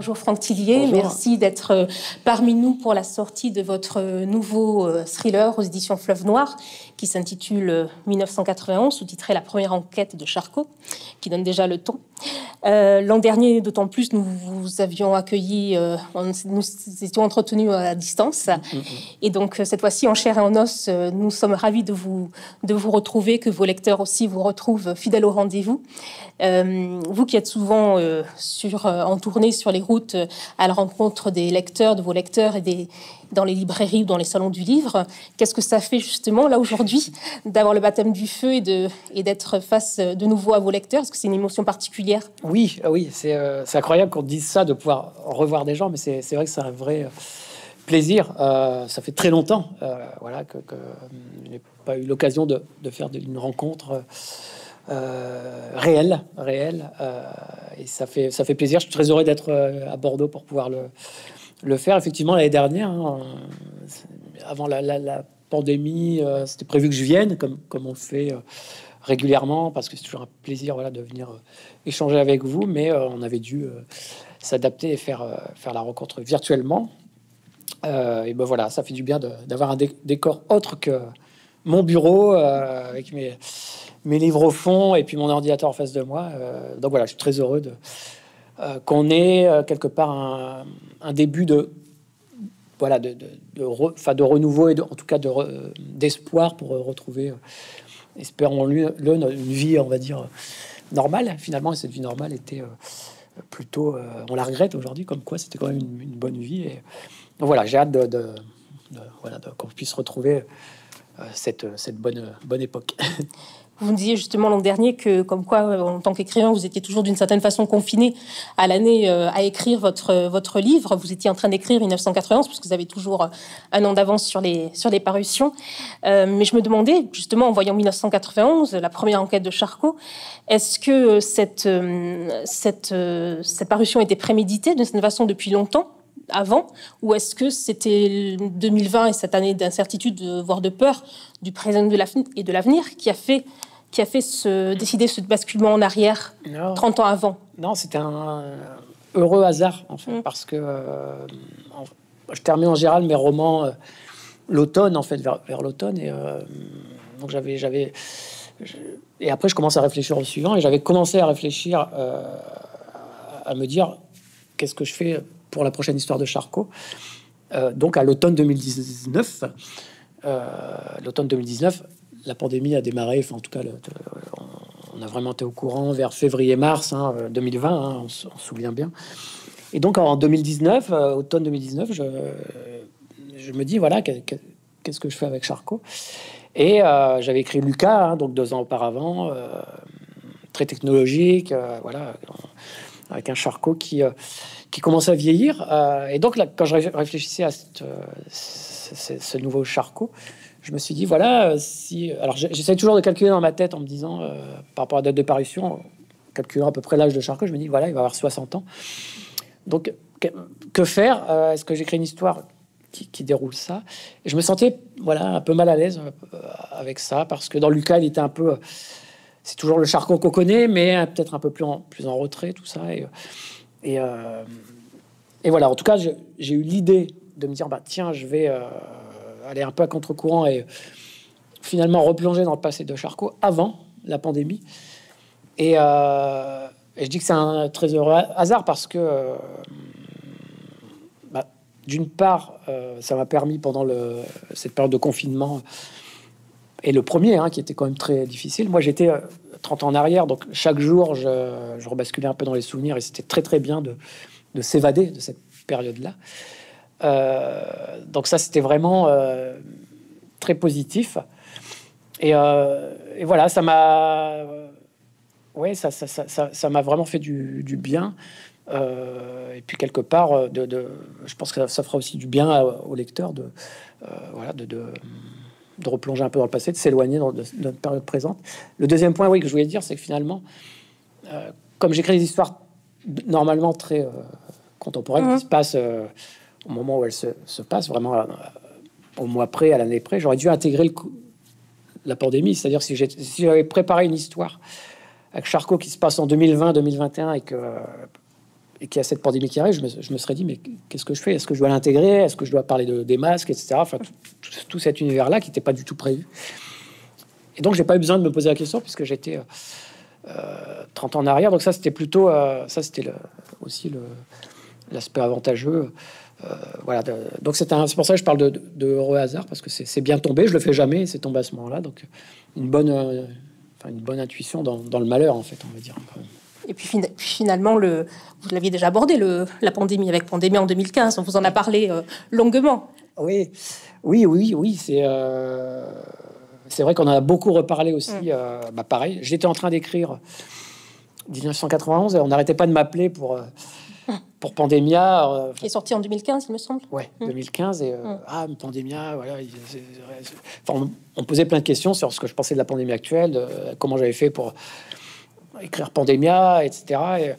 Bonjour Franck Tillier, Bonjour. Merci d'être parmi nous pour la sortie de votre nouveau thriller aux éditions Fleuve Noir qui s'intitule 1991, sous-titré La première enquête de Charcot, qui donne déjà le ton. L'an dernier, d'autant plus, nous vous avions accueilli, nous étions entretenus à distance. Et donc, cette fois-ci, en chair et en os, nous sommes ravis de vous retrouver, que vos lecteurs aussi vous retrouvent fidèles au rendez-vous. Vous qui êtes souvent en tournée sur les routes à la rencontre des lecteurs, de vos lecteurs et dans les librairies ou dans les salons du livre, qu'est-ce que ça fait justement là aujourd'hui d'avoir le baptême du feu et d'être face de nouveau à vos lecteurs? Est-ce que c'est une émotion particulière? Oui, c'est incroyable qu'on dise ça, de pouvoir revoir des gens, mais c'est vrai que c'est un vrai plaisir. Ça fait très longtemps voilà, que je n'ai pas eu l'occasion de faire une rencontre réelle, et ça fait plaisir. Je suis très heureux d'être à Bordeaux pour pouvoir le faire. Effectivement, l'année dernière, avant la pandémie, c'était prévu que je vienne, comme on le fait régulièrement, parce que c'est toujours un plaisir, voilà, de venir échanger avec vous, mais on avait dû s'adapter et faire la rencontre virtuellement. Et ben voilà, ça fait du bien d'avoir un décor autre que mon bureau, avec mes livres au fond et puis mon ordinateur en face de moi. Donc voilà, je suis très heureux qu'on ait quelque part un début de renouveau et en tout cas d'espoir pour retrouver, espérons-le, une vie, on va dire, normale. Finalement, cette vie normale était plutôt, on la regrette aujourd'hui, comme quoi c'était quand même une bonne vie. Et donc voilà, j'ai hâte qu'on puisse retrouver cette bonne époque. Vous me disiez justement l'an dernier que, comme quoi, en tant qu'écrivain, vous étiez toujours d'une certaine façon confiné à l'année à écrire votre livre. Vous étiez en train d'écrire 1991, parce que vous avez toujours un an d'avance sur les parutions. Mais je me demandais, justement, en voyant 1991, la première enquête de Charcot, est-ce que cette parution était préméditée d'une certaine façon depuis longtemps avant, ou est-ce que c'était 2020 et cette année d'incertitude, voire de peur du présent et de l'avenir qui a fait décider ce basculement en arrière 30 ans avant? Non, c'était un heureux hasard, en fait, parce que je termine en général mes romans l'automne, en fait, vers l'automne, et donc et après je commence à réfléchir au suivant, et j'avais commencé à réfléchir à me dire qu'est-ce que je fais pour la prochaine histoire de Charcot. Donc à l'automne 2019, la pandémie a démarré. Enfin, en tout cas, on a vraiment été au courant vers février-mars 2020. On se souvient bien. Et donc en 2019, automne 2019, je me dis voilà, qu'est-ce que je fais avec Charcot? Et j'avais écrit Lucas, donc 2 ans auparavant, très technologique, voilà, avec un Charcot qui commence à vieillir. Et donc, là, quand je réfléchissais à ce nouveau Charcot, je me suis dit, voilà, alors j'essaie toujours de calculer dans ma tête en me disant, par rapport à la date de parution, calculant à peu près l'âge de Charcot, je me dis, voilà, il va avoir 60 ans. Donc, que faire? Est-ce que j'écris une histoire qui déroule ça? Et je me sentais, voilà, un peu mal à l'aise avec ça, parce que dans Lucas, il était un peu... C'est toujours le Charcot qu'on connaît, mais peut-être un peu plus en retrait, tout ça. Et voilà, en tout cas, j'ai eu l'idée de me dire, bah tiens, je vais aller un peu à contre-courant et finalement replonger dans le passé de Charcot avant la pandémie. Et je dis que c'est un très heureux hasard parce que, d'une part, ça m'a permis pendant cette période de confinement, et le premier, qui était quand même très difficile. Moi, j'étais 30 ans en arrière, donc chaque jour, je rebasculais un peu dans les souvenirs, et c'était très, très bien de s'évader de cette période-là. Donc ça, c'était vraiment très positif. Et voilà, ça m'a vraiment fait du bien. Et puis quelque part, je pense que ça fera aussi du bien au lecteur de replonger un peu dans le passé, de s'éloigner de notre période présente. Le deuxième point, que je voulais dire, c'est que finalement, comme j'écris des histoires normalement très contemporaines, qui se passent au moment où elles se passent, vraiment au mois près, à l'année près, j'aurais dû intégrer la pandémie. C'est-à-dire si j'avais préparé une histoire avec Charcot qui se passe en 2020, 2021, et qu'il y a cette pandémie qui arrive, je me serais dit, mais qu'est-ce que je fais? Est-ce que je dois l'intégrer? Est-ce que je dois parler des masques, etc. Enfin, tout cet univers-là qui n'était pas du tout prévu. Et donc, j'ai pas eu besoin de me poser la question puisque j'étais 30 ans en arrière. Donc ça, c'était plutôt... aussi l'aspect avantageux. Voilà. Donc, c'est pour ça que je parle de heureux hasard, parce que c'est bien tombé. Je le fais jamais, c'est tombé à ce moment-là. Donc, une bonne intuition dans le malheur, en fait, on va dire. Et puis finalement, vous l'aviez déjà abordé, la pandémie, avec Pandémie en 2015. On vous en a parlé longuement. Oui. C'est vrai qu'on en a beaucoup reparlé aussi. Pareil, j'étais en train d'écrire 1991 et on n'arrêtait pas de m'appeler pour Pandemia. Qui est sorti en 2015, il me semble. Ouais, 2015. Et Pandemia, voilà. On posait plein de questions sur ce que je pensais de la pandémie actuelle, comment j'avais fait pour écrire Pandemia, etc.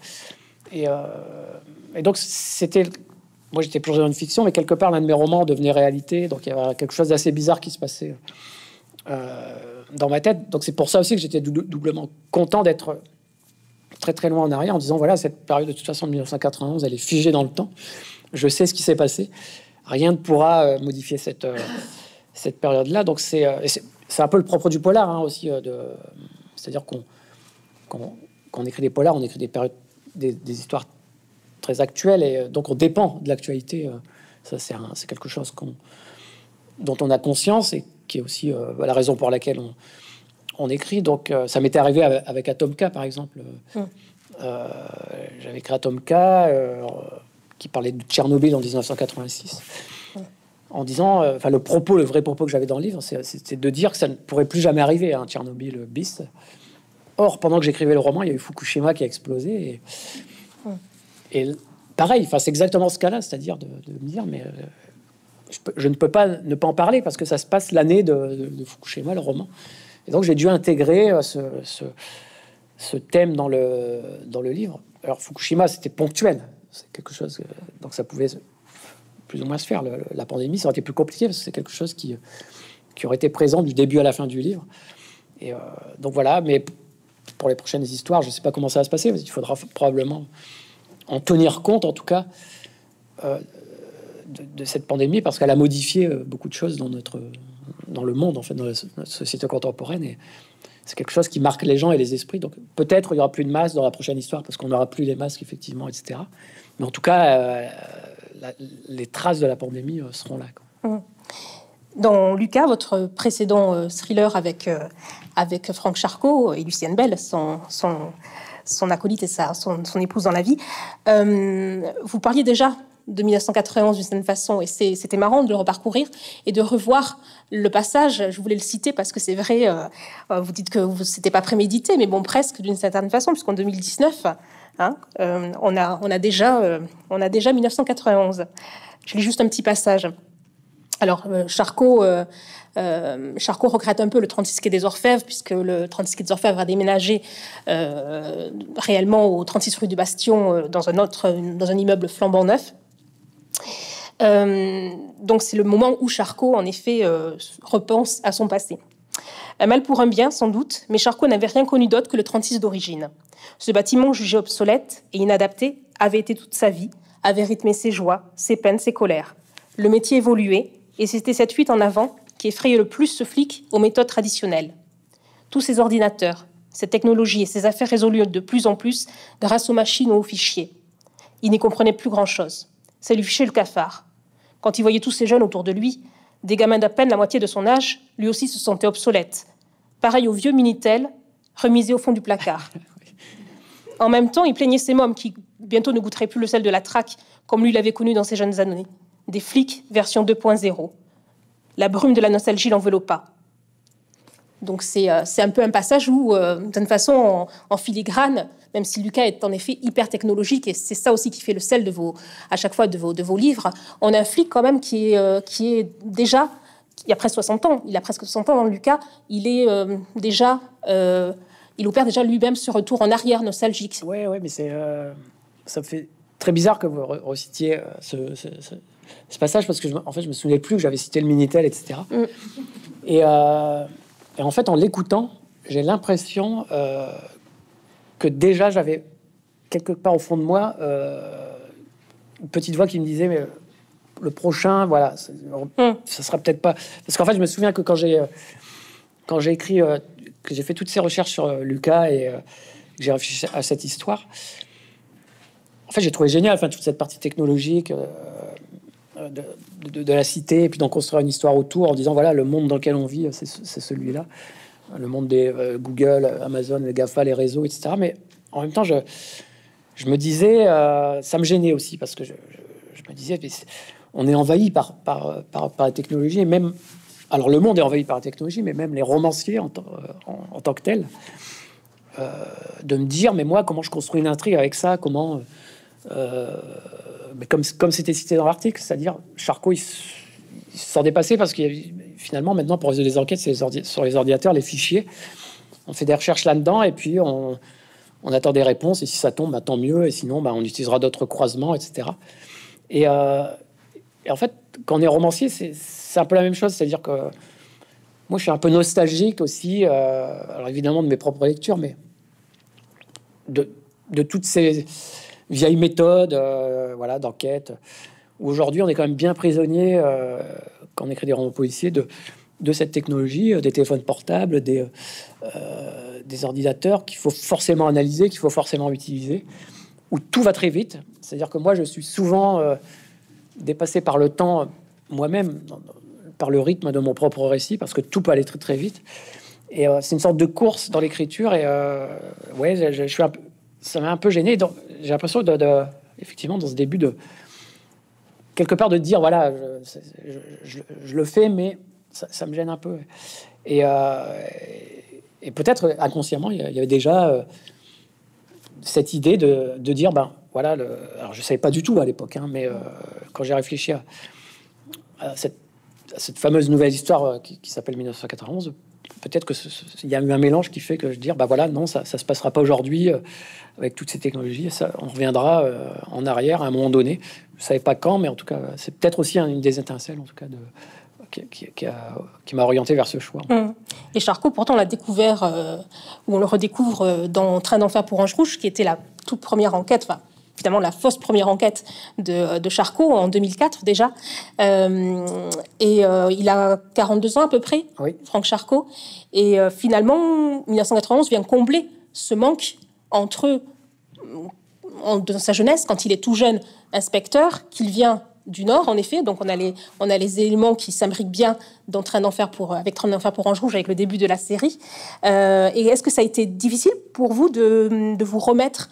Et donc, moi, j'étais plongé dans une fiction, mais quelque part, l'un de mes romans devenait réalité. Donc, il y avait quelque chose d'assez bizarre qui se passait dans ma tête. Donc, c'est pour ça aussi que j'étais doublement content d'être très, très loin en arrière, en disant, voilà, cette période, de toute façon, de 1991, elle est figée dans le temps. Je sais ce qui s'est passé. Rien ne pourra modifier cette période-là. Donc, c'est un peu le propre du polar, hein, aussi. C'est-à-dire qu'on écrit des polars, on écrit des périodes, des histoires très actuelles, et donc on dépend de l'actualité. Ça, c'est quelque chose dont on a conscience et qui est aussi la raison pour laquelle on écrit. Donc, ça m'était arrivé avec Atomka, par exemple. J'avais écrit Atomka, qui parlait de Tchernobyl en 1986, en disant, le vrai propos que j'avais dans le livre, c'était de dire que ça ne pourrait plus jamais arriver, hein, Tchernobyl bis. Or, pendant que j'écrivais le roman, il y a eu Fukushima qui a explosé. Et pareil, c'est exactement ce cas-là, c'est-à-dire de me dire, mais je ne peux pas ne pas en parler parce que ça se passe l'année de Fukushima, le roman. Et donc, j'ai dû intégrer ce thème dans le livre. Alors, Fukushima, c'était ponctuel. C'est quelque chose... donc, ça pouvait plus ou moins se faire. La pandémie, ça aurait été plus compliqué parce que c'est quelque chose qui aurait été présent du début à la fin du livre. Et donc, voilà. Mais pour les prochaines histoires, je ne sais pas comment ça va se passer. Il faudra probablement en tenir compte, en tout cas, de cette pandémie, parce qu'elle a modifié beaucoup de choses dans le monde, en fait, dans notre société contemporaine. Et c'est quelque chose qui marque les gens et les esprits. Donc peut-être il n'y aura plus de masques dans la prochaine histoire, parce qu'on n'aura plus les masques, effectivement, etc. Mais en tout cas, les traces de la pandémie seront là, quoi. Dans Lucas, votre précédent thriller avec Franck Charcot et Lucienne Bell, son acolyte et son épouse dans la vie, vous parliez déjà de 1991 d'une certaine façon, et c'était marrant de le reparcourir et de revoir le passage. Je voulais le citer parce que c'est vrai, vous dites que c'était pas prémédité, mais bon, presque d'une certaine façon, puisqu'en 2019, on a déjà 1991. Je lis juste un petit passage. Alors, Charcot regrette un peu le 36 quai des Orfèvres, puisque le 36 quai des Orfèvres a déménagé réellement au 36 rue du Bastion, dans un immeuble flambant neuf. Donc, c'est le moment où Charcot, en effet, repense à son passé. Un mal pour un bien, sans doute, mais Charcot n'avait rien connu d'autre que le 36 d'origine. Ce bâtiment, jugé obsolète et inadapté, avait été toute sa vie, avait rythmé ses joies, ses peines, ses colères. Le métier évoluait, et c'était cette fuite en avant qui effrayait le plus ce flic aux méthodes traditionnelles. Tous ces ordinateurs, cette technologie et ces affaires résolues de plus en plus grâce aux machines ou aux fichiers. Il n'y comprenait plus grand-chose. Ça lui fichait le cafard. Quand il voyait tous ces jeunes autour de lui, des gamins d'à peine la moitié de son âge, lui aussi se sentait obsolète. Pareil au vieux Minitel, remisé au fond du placard. En même temps, il plaignait ces mômes qui bientôt ne goûteraient plus le sel de la traque, comme lui l'avait connu dans ses jeunes années. Des flics version 2.0. La brume de la nostalgie l'enveloppa. Donc c'est un peu un passage où, d'une façon en filigrane, même si Lucas est en effet hyper technologique, et c'est ça aussi qui fait le sel à chaque fois de vos livres, on a un flic quand même qui est déjà, il a presque 60 ans, il a presque 60 ans dans Lucas, il est déjà, il opère déjà lui-même ce retour en arrière nostalgique. Ouais, mais ça me fait très bizarre que vous recitiez ce passage, parce que je me souvenais plus que j'avais cité le Minitel, etc. Et en fait, en l'écoutant, j'ai l'impression que déjà j'avais quelque part au fond de moi, une petite voix qui me disait, mais le prochain, voilà, ça sera peut-être pas... Parce qu'en fait, je me souviens que quand j'ai écrit, que j'ai fait toutes ces recherches sur Lucas et que j'ai réfléchi à cette histoire, en fait, j'ai trouvé génial, enfin, toute cette partie technologique de la cité, et puis d'en construire une histoire autour en disant, voilà, le monde dans lequel on vit, c'est celui-là. Le monde des Google, Amazon, les GAFA, les réseaux, etc. Mais en même temps, je me disais, ça me gênait aussi, parce que je me disais, on est envahi par la technologie, et même, alors le monde est envahi par la technologie, mais même les romanciers en tant que tels, de me dire, mais moi, comment je construis une intrigue avec ça, comment... mais comme c'était cité dans l'article, c'est-à-dire Charcot, il s'en dépassait parce que finalement, maintenant, pour résoudre les enquêtes, c'est sur les ordinateurs, les fichiers. On fait des recherches là-dedans et puis on attend des réponses. Et si ça tombe, bah, tant mieux. Et sinon, bah, on utilisera d'autres croisements, etc. Et en fait, quand on est romancier, c'est un peu la même chose. C'est-à-dire que moi, je suis un peu nostalgique aussi, alors évidemment de mes propres lectures, mais de toutes ces vieilles méthodes voilà, d'enquête. Aujourd'hui, on est quand même bien prisonnier, quand on écrit des romans policiers, de cette technologie, des téléphones portables, des ordinateurs qu'il faut forcément analyser, qu'il faut forcément utiliser, où tout va très vite. C'est-à-dire que moi, je suis souvent dépassé par le temps, moi-même, par le rythme de mon propre récit, parce que tout peut aller très, très vite. Et c'est une sorte de course dans l'écriture. Et ouais, je suis ça m'a un peu gêné. J'ai l'impression effectivement, dans ce début quelque part de dire, voilà, je le fais, mais ça me gêne un peu. Et peut-être inconsciemment, il y avait déjà cette idée de dire, ben voilà, alors je savais pas du tout à l'époque, hein, mais quand j'ai réfléchi à cette fameuse nouvelle histoire qui s'appelle 1991, peut-être que il y a eu un mélange qui fait que je dis, bah voilà, non, ça se passera pas aujourd'hui avec toutes ces technologies. On reviendra en arrière à un moment donné. Je savais pas quand, mais en tout cas, c'est peut-être aussi une des étincelles, en tout cas, qui m'a orienté vers ce choix. Et Charcot, pourtant, on l'a découvert, ou on le redécouvre dans Train d'enfer pour Ange Rouge, qui était la toute première enquête, enfin, finalement la fausse première enquête de Charcot en 2004 déjà. Il a 42 ans à peu près, oui. Franck Charcot. Et finalement, 1991 vient combler ce manque entre dans sa jeunesse, quand il est tout jeune inspecteur, qu'il vient du Nord, en effet. Donc, on a les éléments qui s'imbriquent bien dans avec Train d'enfer pour Ange Rouge, avec le début de la série. Et est-ce que ça a été difficile pour vous de vous remettre,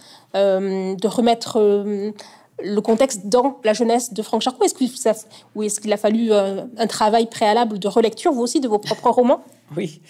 le contexte dans la jeunesse de Franck Charcot? Est-ce qu'il a fallu un travail préalable de relecture, vous aussi, de vos propres romans? Oui.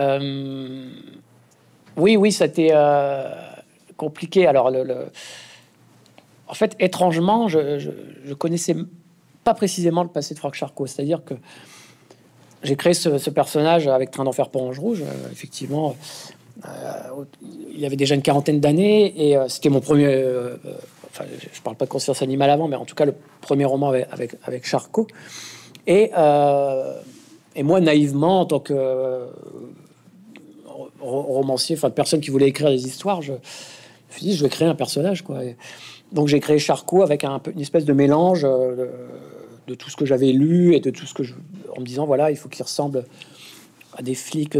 Oui, ça a été compliqué. Alors, en fait, étrangement, je connaissais pas précisément le passé de Franck Charcot. C'est-à-dire que j'ai créé ce personnage avec Train d'enfer pour Ange Rouge. Effectivement, il avait déjà une quarantaine d'années et c'était mon premier... enfin, je parle pas de conscience animale avant, mais en tout cas, le premier roman avec Charcot. Et moi, naïvement, en tant que romancier, enfin, personne qui voulait écrire des histoires, je me suis dit, je vais créer un personnage, quoi. Donc j'ai créé Charcot avec une espèce de mélange de tout ce que j'avais lu et de tout ce que en me disant, voilà, il faut qu'il ressemble à des flics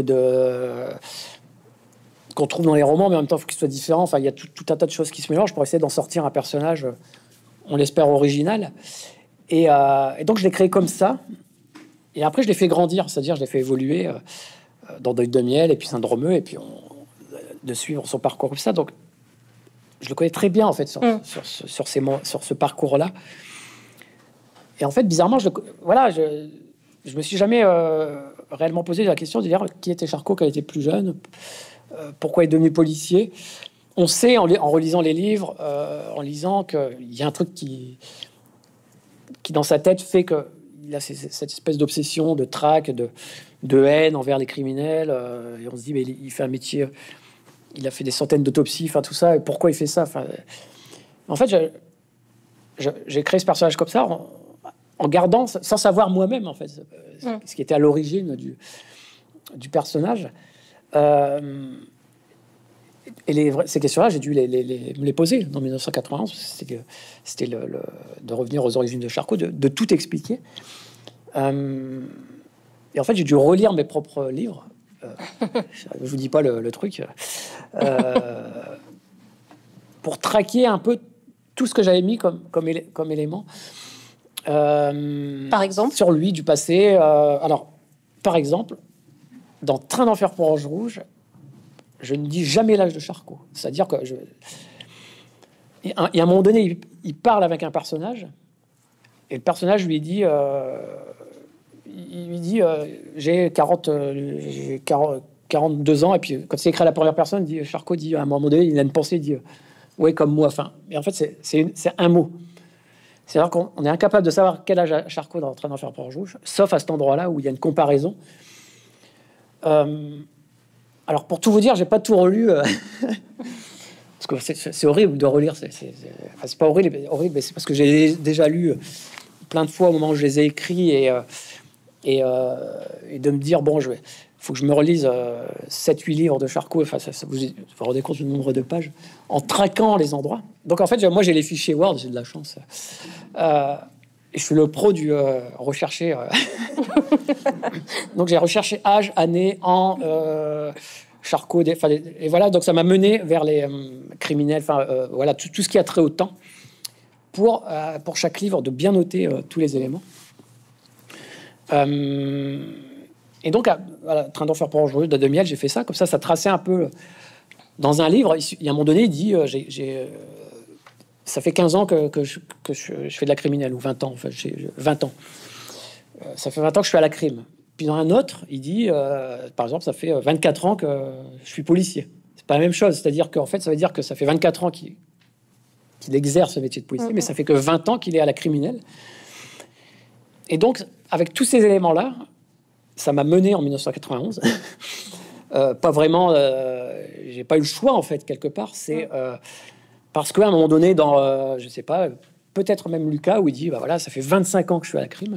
qu'on trouve dans les romans, mais en même temps, il faut qu'il soit différent. Enfin, il y a tout un tas de choses qui se mélangent pour essayer d'en sortir un personnage, on l'espère, original. Et donc je l'ai créé comme ça. Et après, je l'ai fait grandir, c'est-à-dire je l'ai fait évoluer dans Deuil de miel et puis Syndromeux, et puis de suivre son parcours comme ça. Donc je le connais très bien, en fait, sur ce parcours-là. Et en fait, bizarrement, je me suis jamais réellement posé la question de dire qui était Charcot quand il était plus jeune, pourquoi il est devenu policier. On sait, en relisant les livres, en lisant qu'il y a un truc qui dans sa tête fait qu'il a cette espèce d'obsession, de traque, de haine envers les criminels. Et on se dit, mais il fait un métier... Il a fait des centaines d'autopsies, enfin tout ça. Et pourquoi il fait ça? Enfin, en fait, j'ai créé ce personnage comme ça en gardant, sans savoir moi-même, en fait, ce qui était à l'origine du personnage. Ces questions-là, j'ai dû me les poser dans 1991. C'était de revenir aux origines de Charcot, de tout expliquer. Et en fait, j'ai dû relire mes propres livres. Je vous dis pas le truc. Pour traquer un peu tout ce que j'avais mis comme élément. Par exemple, sur lui, du passé. Alors, par exemple, dans Train d'enfer pour Ange Rouge, je ne dis jamais l'âge de Charcot. C'est-à-dire que il y a un moment donné, il parle avec un personnage, et le personnage lui dit, j'ai 42 ans, et puis quand c'est écrit à la première personne, il dit, Charcot dit, à un moment donné, il a une pensée, il dit, ouais, comme moi. Enfin, et en fait, c'est un mot. C'est-à-dire qu'on est incapable de savoir quel âge a Charcot dans Train d'enfer pour Ange Rouge, sauf à cet endroit-là où il y a une comparaison. Alors, pour tout vous dire, j'ai pas tout relu. Parce que c'est horrible de relire. Enfin, c'est pas horrible, mais c'est parce que j'ai déjà lu plein de fois au moment où je les ai écrits et de me dire, bon, faut que je me relise 7-8 livres de Charcot. Enfin, vous vous rendez compte du nombre de pages en traquant les endroits. Donc, en fait, moi, j'ai les fichiers Word, j'ai de la chance. Et je suis le pro du rechercher. Donc, j'ai recherché âge, année, an, Charcot. Et voilà, donc ça m'a mené vers les criminels. Enfin, voilà, tout ce qui a trait au temps. Pour chaque livre, de bien noter tous les éléments. Et donc, voilà, Train d'enfer pour Ange Rouge de Demiel, j'ai fait ça. Comme ça traçait un peu dans un livre. Il y a un moment donné, il dit ça fait 15 ans que je fais de la criminelle, ou 20 ans, enfin, j'ai 20 ans. Ça fait 20 ans que je suis à la crime. Puis dans un autre, il dit, par exemple, ça fait 24 ans que je suis policier. C'est pas la même chose. C'est-à-dire qu'en fait, ça veut dire que ça fait 24 ans qu'il exerce ce métier de policier, mais ça fait que 20 ans qu'il est à la criminelle. Et donc, avec tous ces éléments-là, ça m'a mené en 1991. Pas vraiment... j'ai pas eu le choix, en fait, quelque part. C'est parce qu'à un moment donné, dans, je sais pas, peut-être même Lucas, où il dit, bah voilà, ça fait 25 ans que je suis à la crime.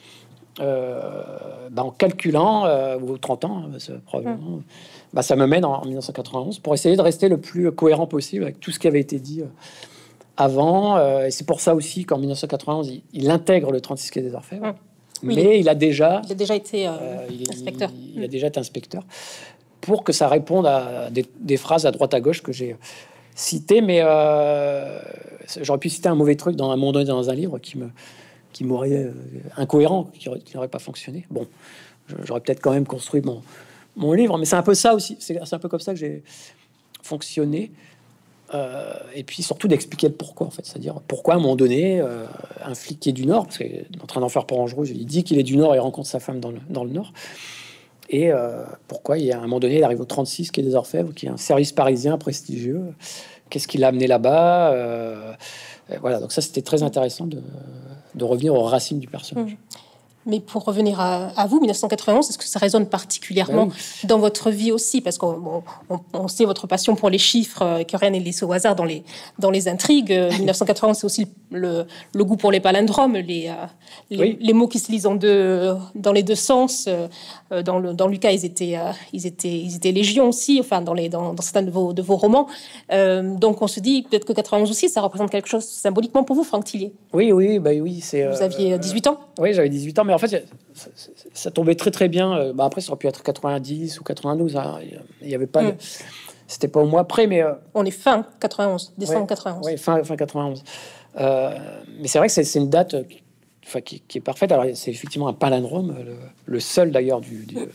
En calculant, ou 30 ans, probablement, ça me mène en 1991 pour essayer de rester le plus cohérent possible avec tout ce qui avait été dit avant. Et c'est pour ça aussi qu'en 1991, il intègre le 36 quai des Orfèvres. Oui, mais il a déjà été inspecteur. Il a déjà été inspecteur pour que ça réponde à des phrases à droite à gauche que j'ai citées. Mais j'aurais pu citer un mauvais truc dans un moment donné dans un livre qui m'aurait incohérent, qui n'aurait pas fonctionné. Bon, j'aurais peut-être quand même construit mon livre, mais c'est un peu ça aussi. C'est un peu comme ça que j'ai fonctionné. Et puis surtout d'expliquer le pourquoi, en fait. C'est-à-dire pourquoi, à un moment donné, un flic qui est du Nord, parce qu'il est en train d'en faire pour Ange Rouge, il dit qu'il est du Nord et rencontre sa femme dans le Nord. Et pourquoi, à un moment donné, il arrive au 36 quai des Orfèvres, qui est un service parisien prestigieux. Qu'est-ce qui l'a amené là-bas voilà, donc ça, c'était très intéressant de revenir aux racines du personnage. Mais pour revenir à vous, 1991, est-ce que ça résonne particulièrement dans votre vie aussi? Parce qu'on sait votre passion pour les chiffres, que rien n'est laissé au hasard dans les intrigues. 1991, c'est aussi le goût pour les palindromes, les mots qui se lisent dans les deux sens. Dans Lucas, ils étaient légion aussi, enfin, dans certains de vos romans. Donc on se dit peut-être que 91 aussi, ça représente quelque chose symboliquement pour vous, Franck Thillier. Oui. Vous aviez 18 ans? Oui, j'avais 18 ans, mais en fait, ça tombait très très bien. Après, ça aurait pu être 90 ou 92. Hein. Il n'y avait pas... C'était pas au mois près, mais... On est fin 91, décembre 91. Oui, fin 91. Mais c'est vrai que c'est une date qui est parfaite. Alors, c'est effectivement un palindrome, le seul d'ailleurs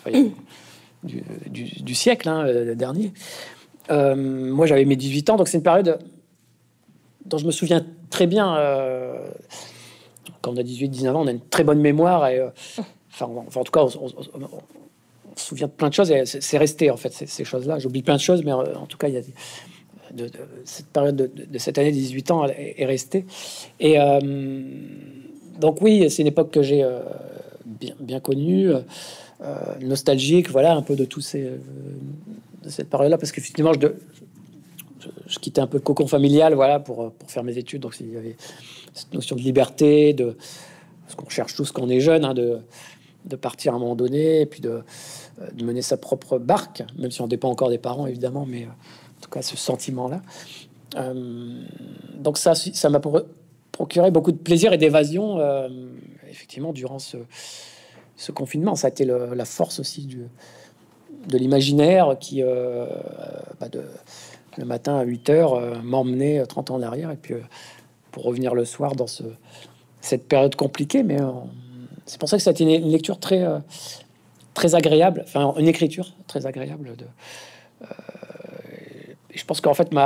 du siècle, le dernier. Moi, j'avais mes 18 ans, donc c'est une période dont je me souviens très bien. Quand on a 18-19 ans, on a une très bonne mémoire. Et, en tout cas, on se souvient de plein de choses. Et c'est resté, en fait, ces choses-là. J'oublie plein de choses, mais en tout cas, il y a cette période de cette année de 18 ans est restée. Et donc, oui, c'est une époque que j'ai bien connue, nostalgique, voilà, un peu de de cette période-là, parce qu'effectivement, je quittais un peu le cocon familial, voilà, pour faire mes études. Donc, il y avait cette notion de liberté, parce qu'on cherche tous quand on est jeune, de partir à un moment donné, et puis de mener sa propre barque, même si on dépend encore des parents, évidemment, mais tout cas ce sentiment-là. Donc ça m'a procuré beaucoup de plaisir et d'évasion, effectivement, durant ce confinement. Ça a été la force aussi de l'imaginaire qui, le matin à 8h, m'emmenait 30 ans en arrière, et puis pour revenir le soir dans cette période compliquée. Mais c'est pour ça que ça a été une lecture très, très agréable, enfin une écriture très agréable. Et je pense qu'en fait,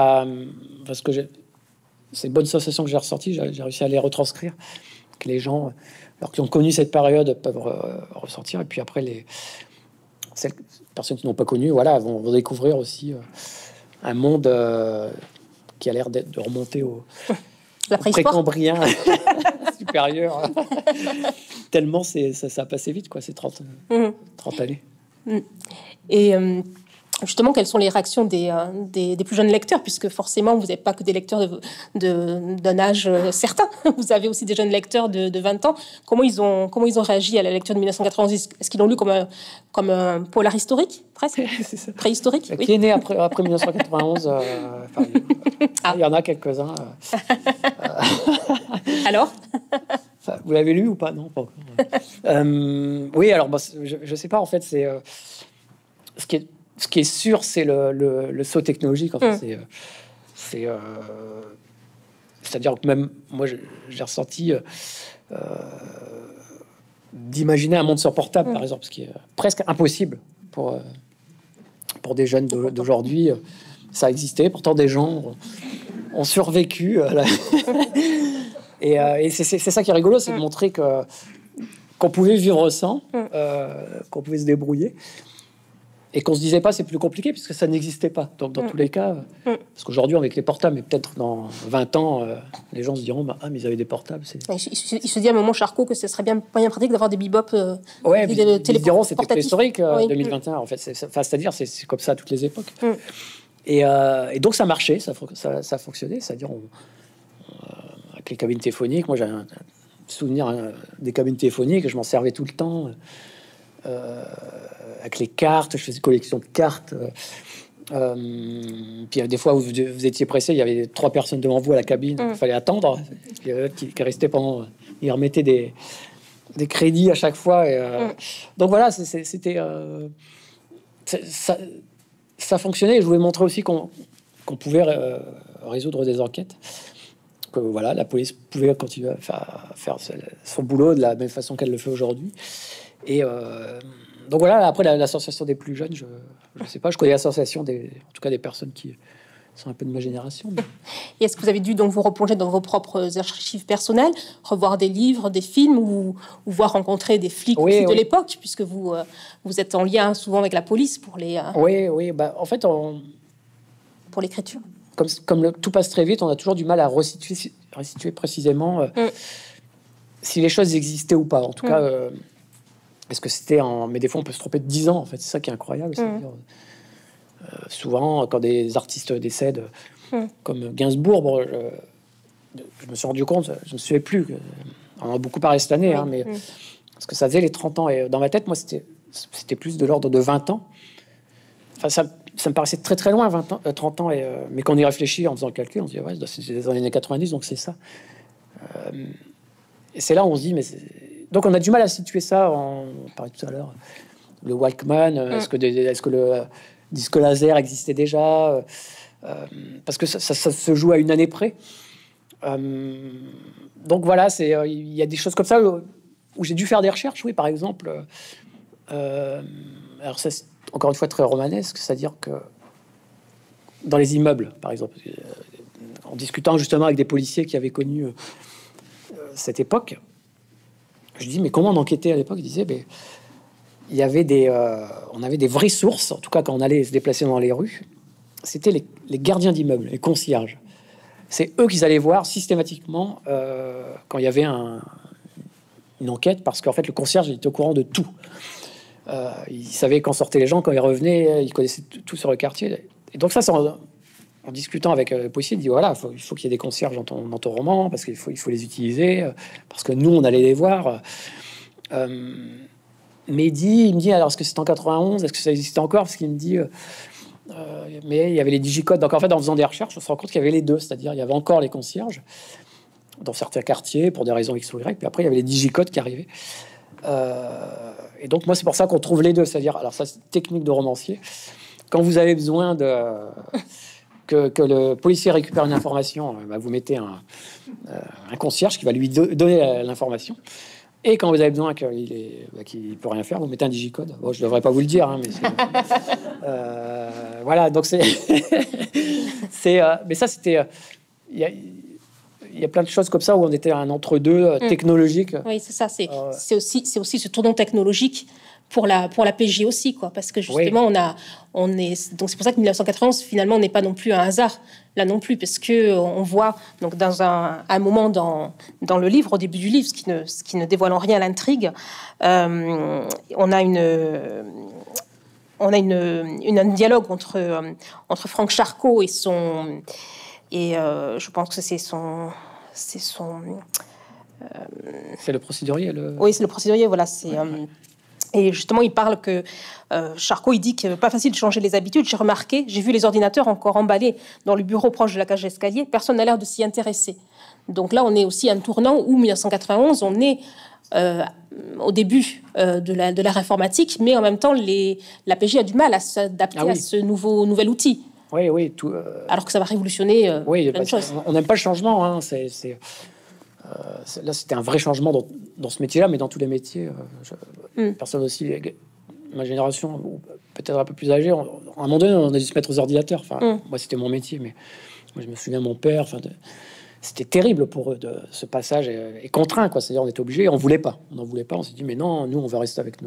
ces bonnes sensations que j'ai ressenties, j'ai réussi à les retranscrire, que les gens, alors qui ont connu cette période, peuvent ressentir. Et puis après, celles personnes qui n'ont pas connu, voilà, vont découvrir aussi un monde qui a l'air de remonter au précambrien supérieur. Tellement ça a passé vite, quoi, ces 30 années. Et justement, quelles sont les réactions des plus jeunes lecteurs, puisque forcément, vous n'avez pas que des lecteurs d'un âge certain. Vous avez aussi des jeunes lecteurs de 20 ans. Comment ils ont réagi à la lecture de 1991? Est-ce qu'ils l'ont lu comme un polar historique, presque? C'est ça. Préhistorique? Qui est né après 1991. Il y en a quelques-uns. Alors? Vous l'avez lu ou pas? Non, pas encore. Oui, alors, je sais pas, en fait, c'est... ce qui est sûr, c'est le saut technologique. En fait, c'est-à-dire que même moi, j'ai ressenti d'imaginer un monde sans portable, par exemple, ce qui est presque impossible pour des jeunes d'aujourd'hui. Ça existait, pourtant des gens ont survécu. Et c'est ça qui est rigolo, c'est de montrer qu'on pouvait vivre sans, qu'on pouvait se débrouiller. Et qu'on se disait pas c'est plus compliqué puisque ça n'existait pas. Donc dans tous les cas, parce qu'aujourd'hui avec les portables, mais peut-être dans 20 ans, les gens se diront mais ils avaient des portables. Il se dit à un moment Charcot que ce serait bien pratique d'avoir des bebop. Ils diront c'était préhistorique 2021 en fait. C'est-à-dire c'est comme ça à toutes les époques. Et donc ça marchait, ça fonctionnait. C'est-à-dire avec les cabines téléphoniques, moi j'ai un souvenir des cabines téléphoniques, je m'en servais tout le temps. Avec les cartes, je faisais une collection de cartes. Puis des fois, vous étiez pressé, il y avait 3 personnes devant vous à la cabine, il fallait attendre. Il y avait qui restait pendant... Ils remettaient des crédits à chaque fois. Donc voilà, c'était... ça fonctionnait. Et je voulais montrer aussi qu'on pouvait résoudre des enquêtes. Que voilà, la police pouvait continuer à faire son boulot de la même façon qu'elle le fait aujourd'hui. Et donc voilà, après l'association des plus jeunes, je sais pas, je connais l'association en tout cas des personnes qui sont un peu de ma génération. Mais... Et est-ce que vous avez dû donc vous replonger dans vos propres archives personnelles, revoir des livres, des films, ou voir rencontrer des flics de l'époque, puisque vous êtes en lien souvent avec la police pour les... Oui, en fait, pour l'écriture. Comme tout passe très vite, on a toujours du mal à restituer précisément si les choses existaient ou pas. En tout cas... Est-ce que c'était mais des fois on peut se tromper de 10 ans en fait, c'est ça qui est incroyable. C'est-à-dire, souvent quand des artistes décèdent, comme Gainsbourg, je me suis rendu compte, je ne me souviens plus, on en a beaucoup parlé cette année, mais parce que ça faisait les 30 ans, et dans ma tête, moi c'était plus de l'ordre de 20 ans. Enfin, ça me paraissait très très loin, 30 ans, mais quand on y réfléchit en faisant le calcul, on se dit ouais, c'est dans les années 90, donc c'est ça. Et c'est là où on se dit mais donc on a du mal à situer ça. On parlait tout à l'heure le Walkman. Est-ce que le disque laser existait déjà? Parce que ça se joue à une année près. Donc voilà, il y a des choses comme ça où j'ai dû faire des recherches. Oui, par exemple. Alors c'est encore une fois très romanesque, c'est-à-dire que dans les immeubles, par exemple, en discutant justement avec des policiers qui avaient connu cette époque. Je dis, mais comment on enquêtait à l'époque? Il disait, il y avait on avait des vraies sources, en tout cas quand on allait se déplacer dans les rues, c'était les gardiens d'immeubles, les concierges. C'est eux qui allaient voir systématiquement quand il y avait une enquête, parce qu'en fait le concierge il était au courant de tout. Il savait quand sortaient les gens, quand ils revenaient, il connaissait tout sur le quartier. Et donc ça, c'est en discutant avec le policier, il dit voilà, il faut qu'il y ait des concierges dans ton roman, parce qu'il faut les utiliser, parce que nous, on allait les voir. Mais il me dit alors, est-ce que c'est en 91? Est-ce que ça existait encore? Parce qu'il me dit, Mais il y avait les digicodes. Donc en fait, en faisant des recherches, on se rend compte qu'il y avait les deux. C'est-à-dire, il y avait encore les concierges dans certains quartiers pour des raisons X ou Y. Puis après, il y avait les digicodes qui arrivaient. Et donc moi, c'est pour ça qu'on trouve les deux. C'est-à-dire, alors ça, c'est technique de romancier. Quand vous avez besoin que le policier récupère une information, vous mettez un concierge qui va lui donner l'information. Et quand vous avez besoin qu'il peut rien faire, vous mettez un digicode. Bon, je devrais pas vous le dire, hein, mais voilà. Donc c'est, mais ça c'était. Il y a plein de choses comme ça où on était un entre-deux technologique. Oui, c'est ça. C'est aussi ce tournant technologique pour la PJ aussi, quoi, parce que justement donc c'est pour ça que 1991 finalement n'est pas non plus un hasard là non plus, parce que on voit donc dans un moment dans le livre, au début du livre, ce qui ne dévoile en rien l'intrigue, on a un dialogue entre Franck Charcot et je pense que c'est le procédurier. Oui, c'est le procédurier. Voilà, et justement, il parle que Charcot, il dit que pas facile de changer les habitudes. J'ai vu les ordinateurs encore emballés dans le bureau proche de la cage d'escalier. Personne n'a l'air de s'y intéresser. Donc là, on est aussi à un tournant où 1991, on est au début de l'ère informatique, mais en même temps, la PJ a du mal à s'adapter à ce nouvel outil. Oui. Alors que ça va révolutionner plein de choses. On n'aime pas le changement. Hein, là, c'était un vrai changement dans ce métier-là, mais dans tous les métiers. Personne aussi, ma génération, ou peut-être un peu plus âgée, à un moment donné, on a dû se mettre aux ordinateurs. Moi, c'était mon métier, mais moi, je me souviens, mon père, c'était terrible pour eux, ce passage est contraint, quoi. C'est-à-dire, on était obligés, on voulait pas. On n'en voulait pas. On s'est dit, mais non, nous, on va rester avec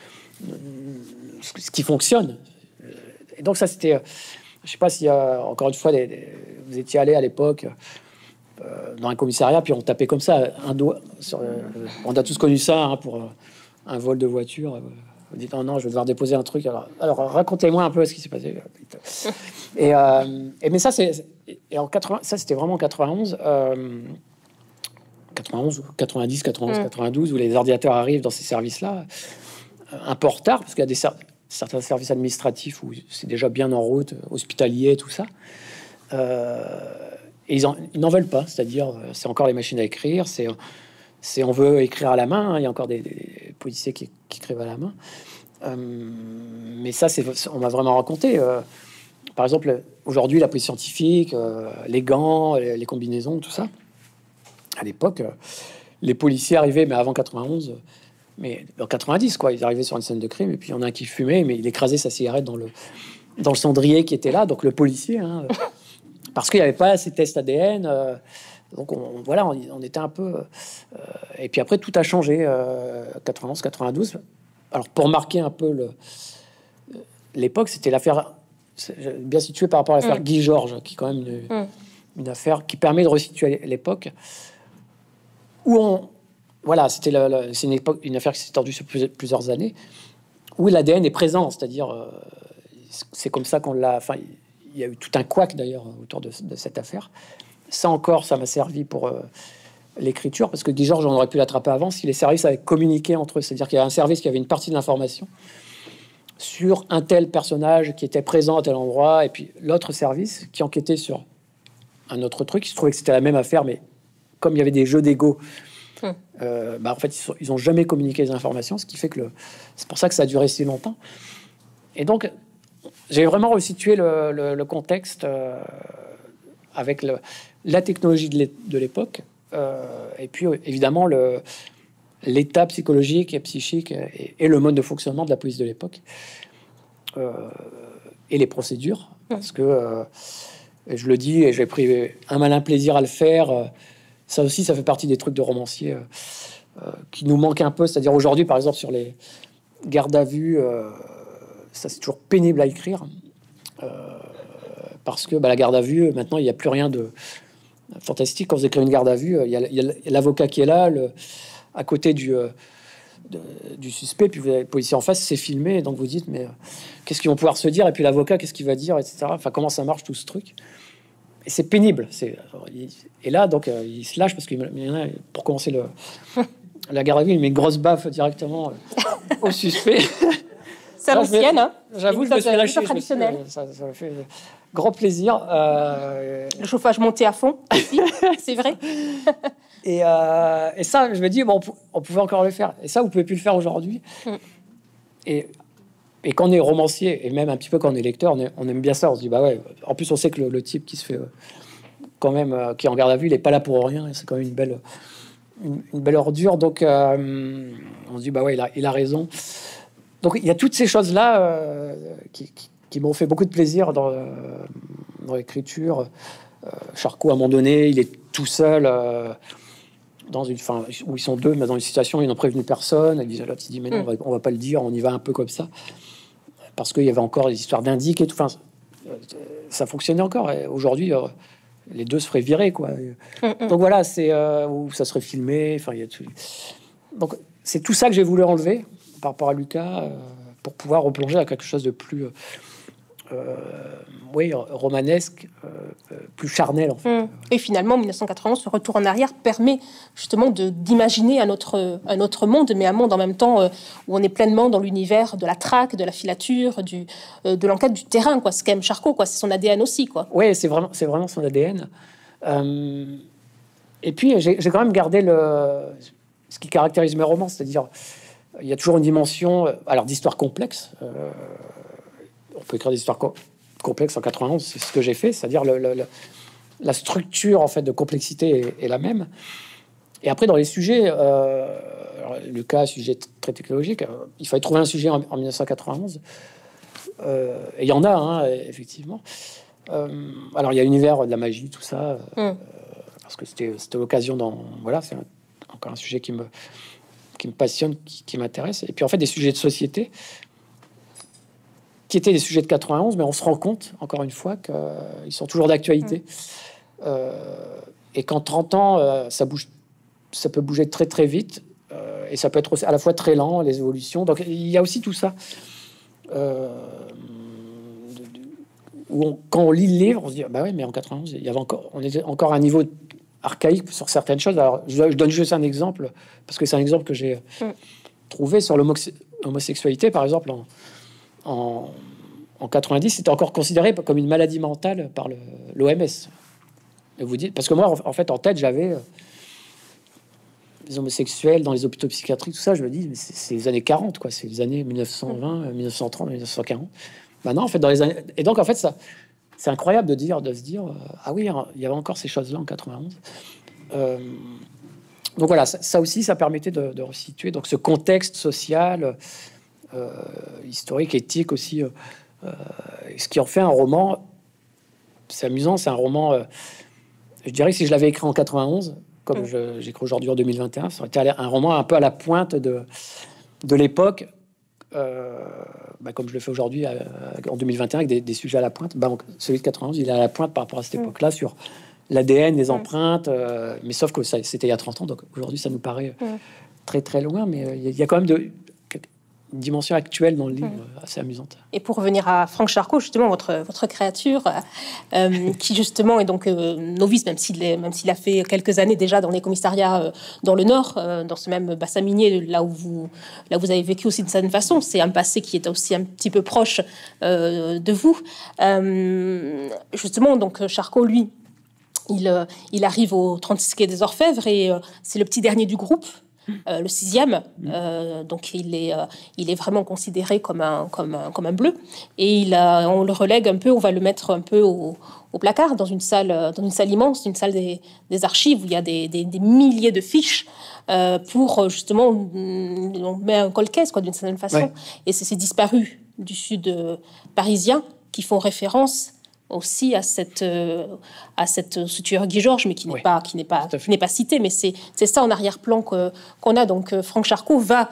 ce qui fonctionne. Et donc, ça, c'était... Je sais pas s'il y a, encore une fois, vous étiez allé à l'époque dans un commissariat, puis on tapait comme ça, un doigt. On a tous connu ça, hein, pour un vol de voiture. Vous dites, non, je vais devoir déposer un truc. Alors racontez-moi un peu ce qui s'est passé. Mais ça, en 80, ça, c'était vraiment en 91. 91, 90, 91, 92, où les ordinateurs arrivent dans ces services-là, un peu en retard, parce qu'il y a certains services administratifs où c'est déjà bien en route, hospitalier, tout ça. Et ils n'en veulent pas, c'est-à-dire c'est encore les machines à écrire, on veut écrire à la main, hein, il y a encore des policiers qui écrivent à la main. Mais ça, on m'a vraiment raconté. Par exemple, aujourd'hui, la police scientifique, les gants, les combinaisons, tout ça. À l'époque, les policiers arrivaient, mais avant 91, mais en 90, quoi. Ils arrivaient sur une scène de crime, et puis il y en a un qui fumait, mais il écrasait sa cigarette dans le cendrier qui était là, donc le policier, hein, parce qu'il n'y avait pas ces tests ADN. Donc on était un peu... et puis après, tout a changé, 91, 92. Alors, pour marquer un peu l'époque, c'était l'affaire bien située par rapport à l'affaire Guy Georges, qui est quand même une affaire qui permet de resituer l'époque où c'était c'est une affaire qui s'est tordue sur plusieurs années, où l'ADN est présent, c'est-à-dire c'est comme ça qu'on l'a... Enfin, il y a eu tout un couac d'ailleurs autour de cette affaire. Ça encore, ça m'a servi pour l'écriture, parce que Guy Georges, on aurait pu l'attraper avant si les services avaient communiqué entre eux. C'est-à-dire qu'il y avait un service qui avait une partie de l'information sur un tel personnage qui était présent à tel endroit, et puis l'autre service qui enquêtait sur un autre truc. Il se trouvait que c'était la même affaire, mais comme il y avait des jeux d'ego, en fait, ils ont jamais communiqué les informations, ce qui fait que c'est pour ça que ça a duré si longtemps. Et donc, j'ai vraiment resitué le contexte avec la technologie de l'époque, et puis évidemment l'état psychologique et psychique et le mode de fonctionnement de la police de l'époque, et les procédures, parce que je le dis et j'ai pris un malin plaisir à le faire. Ça aussi, ça fait partie des trucs de romancier qui nous manquent un peu. C'est-à-dire aujourd'hui, par exemple, sur les gardes à vue, ça c'est toujours pénible à écrire, parce que la garde à vue, maintenant, il n'y a plus rien de fantastique. Quand vous écrivez une garde à vue, il y a l'avocat qui est là, à côté du suspect, puis vous avez le policier en face, c'est filmé, et donc vous dites, mais qu'est-ce qu'ils vont pouvoir se dire, et puis l'avocat, qu'est-ce qu'il va dire, etc. Enfin, comment ça marche tout ce truc. Et c'est pénible. Et là, donc, il se lâche parce qu'il y en a, pour commencer la garde à vue, il met une grosse baffe directement au suspect. C'est à l'ancienne, hein. J'avoue, je me suis lâché. Traditionnel. Ça m'a fait grand plaisir. Le chauffage monté à fond, aussi, c'est vrai. Et ça, je me dis, bon, on pouvait encore le faire. Et ça, vous pouvez plus le faire aujourd'hui. Et quand on est romancier, et même un petit peu quand on est lecteur, on aime bien ça. On se dit, bah ouais. En plus, on sait que le type qui se fait quand même, qui est en garde à vue, il est pas là pour rien. Et c'est quand même une belle ordure. Donc, on se dit, bah ouais, il a raison. Donc, il y a toutes ces choses-là qui m'ont fait beaucoup de plaisir dans l'écriture. Charcot, à un moment donné, il est tout seul dans une fin où ils sont deux, mais dans une situation où ils n'ont prévenu personne. L'autre il dit mais non, on va pas le dire, on y va un peu comme ça, parce qu'il y avait encore des histoires d'indices et tout. Enfin, ça fonctionnait encore. Et aujourd'hui, les deux se feraient virer, quoi. Donc voilà, c'est où ça serait filmé. Enfin, il y a tout. Donc c'est tout ça que j'ai voulu enlever par rapport à Lucas pour pouvoir replonger à quelque chose de plus romanesque, plus charnel en fait. Et finalement, 1991, ce retour en arrière permet justement d'imaginer un autre monde, mais un monde en même temps où on est pleinement dans l'univers de la traque, de la filature, de l'enquête du terrain, quoi. C'est quand même Charcot, quoi. C'est son ADN aussi, quoi. Oui, c'est vraiment son ADN. Et puis j'ai quand même gardé ce qui caractérise mes romans, c'est-à-dire il y a toujours une dimension, alors d'histoire complexe. On peut écrire des histoires complexes en 91, c'est ce que j'ai fait, c'est-à-dire la structure en fait de complexité est la même. Et après dans les sujets, le cas sujet très technologique, il fallait trouver un sujet en 1991. Et il y en a, hein, effectivement. Alors il y a l'univers de la magie, tout ça, parce que c'était l'occasion voilà, c'est encore un sujet qui me passionne, qui m'intéresse. Et puis en fait des sujets de société qui étaient des sujets de 91, mais on se rend compte, encore une fois, qu'ils sont toujours d'actualité. Et qu'en 30 ans, ça peut bouger très très vite, et ça peut être aussi à la fois très lent, les évolutions. Donc il y a aussi tout ça. Quand on lit le livre, on se dit, bah ouais, mais en 91, on était encore à un niveau archaïque sur certaines choses. Alors je donne juste un exemple, parce que c'est un exemple que j'ai trouvé sur l'homosexualité, par exemple, en 90, c'était encore considéré comme une maladie mentale par l'OMS. Vous dites, parce que moi, en fait, en tête, j'avais les homosexuels dans les hôpitaux psychiatriques, tout ça. Je me dis, c'est les années 40, quoi. C'est les années 1920, 1930, 1940. Maintenant, en fait, dans les années... Et donc, en fait, ça, c'est incroyable de se dire, ah oui, il y avait encore ces choses-là en 91. Donc voilà, ça aussi, ça permettait de resituer donc ce contexte social, historique, éthique aussi, ce qui en fait un roman. C'est amusant, c'est un roman. Je dirais que si je l'avais écrit en 91, comme j'écris aujourd'hui en 2021, ça aurait été un roman un peu à la pointe de l'époque, comme je le fais aujourd'hui en 2021 avec des sujets à la pointe. Celui de 91, il est à la pointe par rapport à cette époque-là sur l'ADN, les empreintes, mais sauf que c'était il y a 30 ans, donc aujourd'hui ça nous paraît très très loin, mais il y a quand même une dimension actuelle dans le livre assez amusante. Et pour revenir à Franck Charcot, justement, votre créature, qui justement est donc novice, même s'il a fait quelques années déjà dans les commissariats dans le Nord, dans ce même bassin minier, là où vous avez vécu aussi d'une certaine façon. C'est un passé qui est aussi un petit peu proche de vous. Justement, donc Charcot, lui, il arrive au 36 quai des Orfèvres et c'est le petit dernier du groupe. Le 6e, donc il est vraiment considéré comme un bleu, et on le relègue un peu, on va le mettre un peu au placard dans une salle immense, une salle des archives où il y a des milliers de fiches pour justement on met un colcaise quoi d'une certaine façon, ouais. Et c'est ces disparus du sud parisien qui font référence aussi à ce tueur Guy Georges, mais qui n'est pas cité, mais c'est ça en arrière-plan qu'on a. Donc Franck Charcot va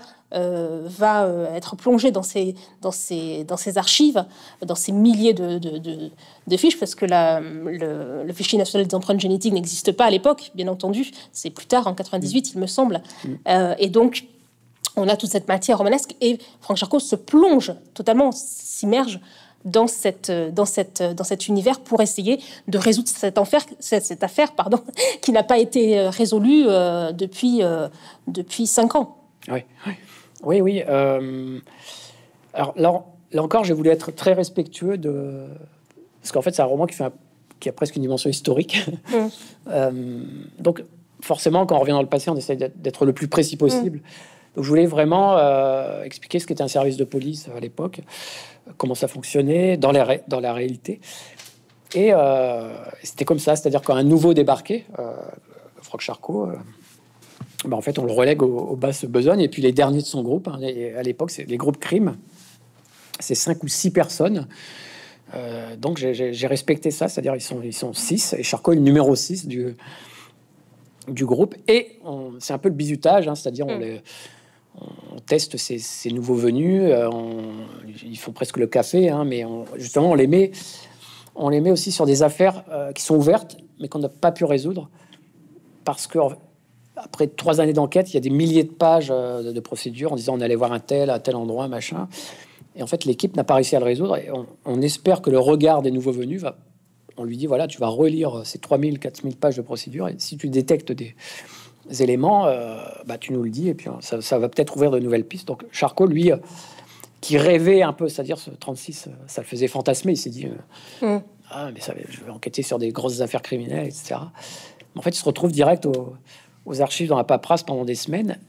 être plongé dans ces archives, dans ces milliers de fiches, parce que le fichier national des empreintes génétiques n'existe pas à l'époque, bien entendu. C'est plus tard, en 98, il me semble. Et donc, on a toute cette matière romanesque, et Franck Charcot se plonge totalement, s'immerge dans cet univers pour essayer de résoudre cette affaire qui n'a pas été résolue depuis 5 ans. Oui. Alors là encore, j'ai voulu être très respectueux parce qu'en fait, c'est un roman qui a presque une dimension historique. Donc, forcément, quand on revient dans le passé, on essaie d'être le plus précis possible. Donc, je voulais vraiment expliquer ce qu'était un service de police à l'époque, comment ça fonctionnait dans la réalité. Et c'était comme ça, c'est-à-dire quand un nouveau débarquait, Franck Charcot, en fait, on le relègue aux basses besognes. Et puis les derniers de son groupe, hein, à l'époque, c'est les groupes crime, c'est 5 ou 6 personnes. Donc j'ai respecté ça, c'est-à-dire ils sont 6, et Charcot est le numéro 6 du groupe. Et c'est un peu le bizutage, hein, c'est-à-dire on teste ces nouveaux venus, ils font presque le café, hein, mais justement on les met aussi sur des affaires qui sont ouvertes, mais qu'on n'a pas pu résoudre, parce que après 3 années d'enquête, il y a des milliers de pages de procédures en disant on allait voir un tel à tel endroit, machin. Et en fait, l'équipe n'a pas réussi à le résoudre. Et on espère que le regard des nouveaux venus on lui dit voilà, tu vas relire ces 3000, 4000 pages de procédures. Et si tu détectes des éléments, tu nous le dis. Et puis ça va peut-être ouvrir de nouvelles pistes. Donc Charcot, lui, qui rêvait un peu, c'est-à-dire ce 36, ça le faisait fantasmer. Il s'est dit ah, mais je vais enquêter sur des grosses affaires criminelles, etc. En fait, il se retrouve direct aux archives dans la paperasse pendant des semaines.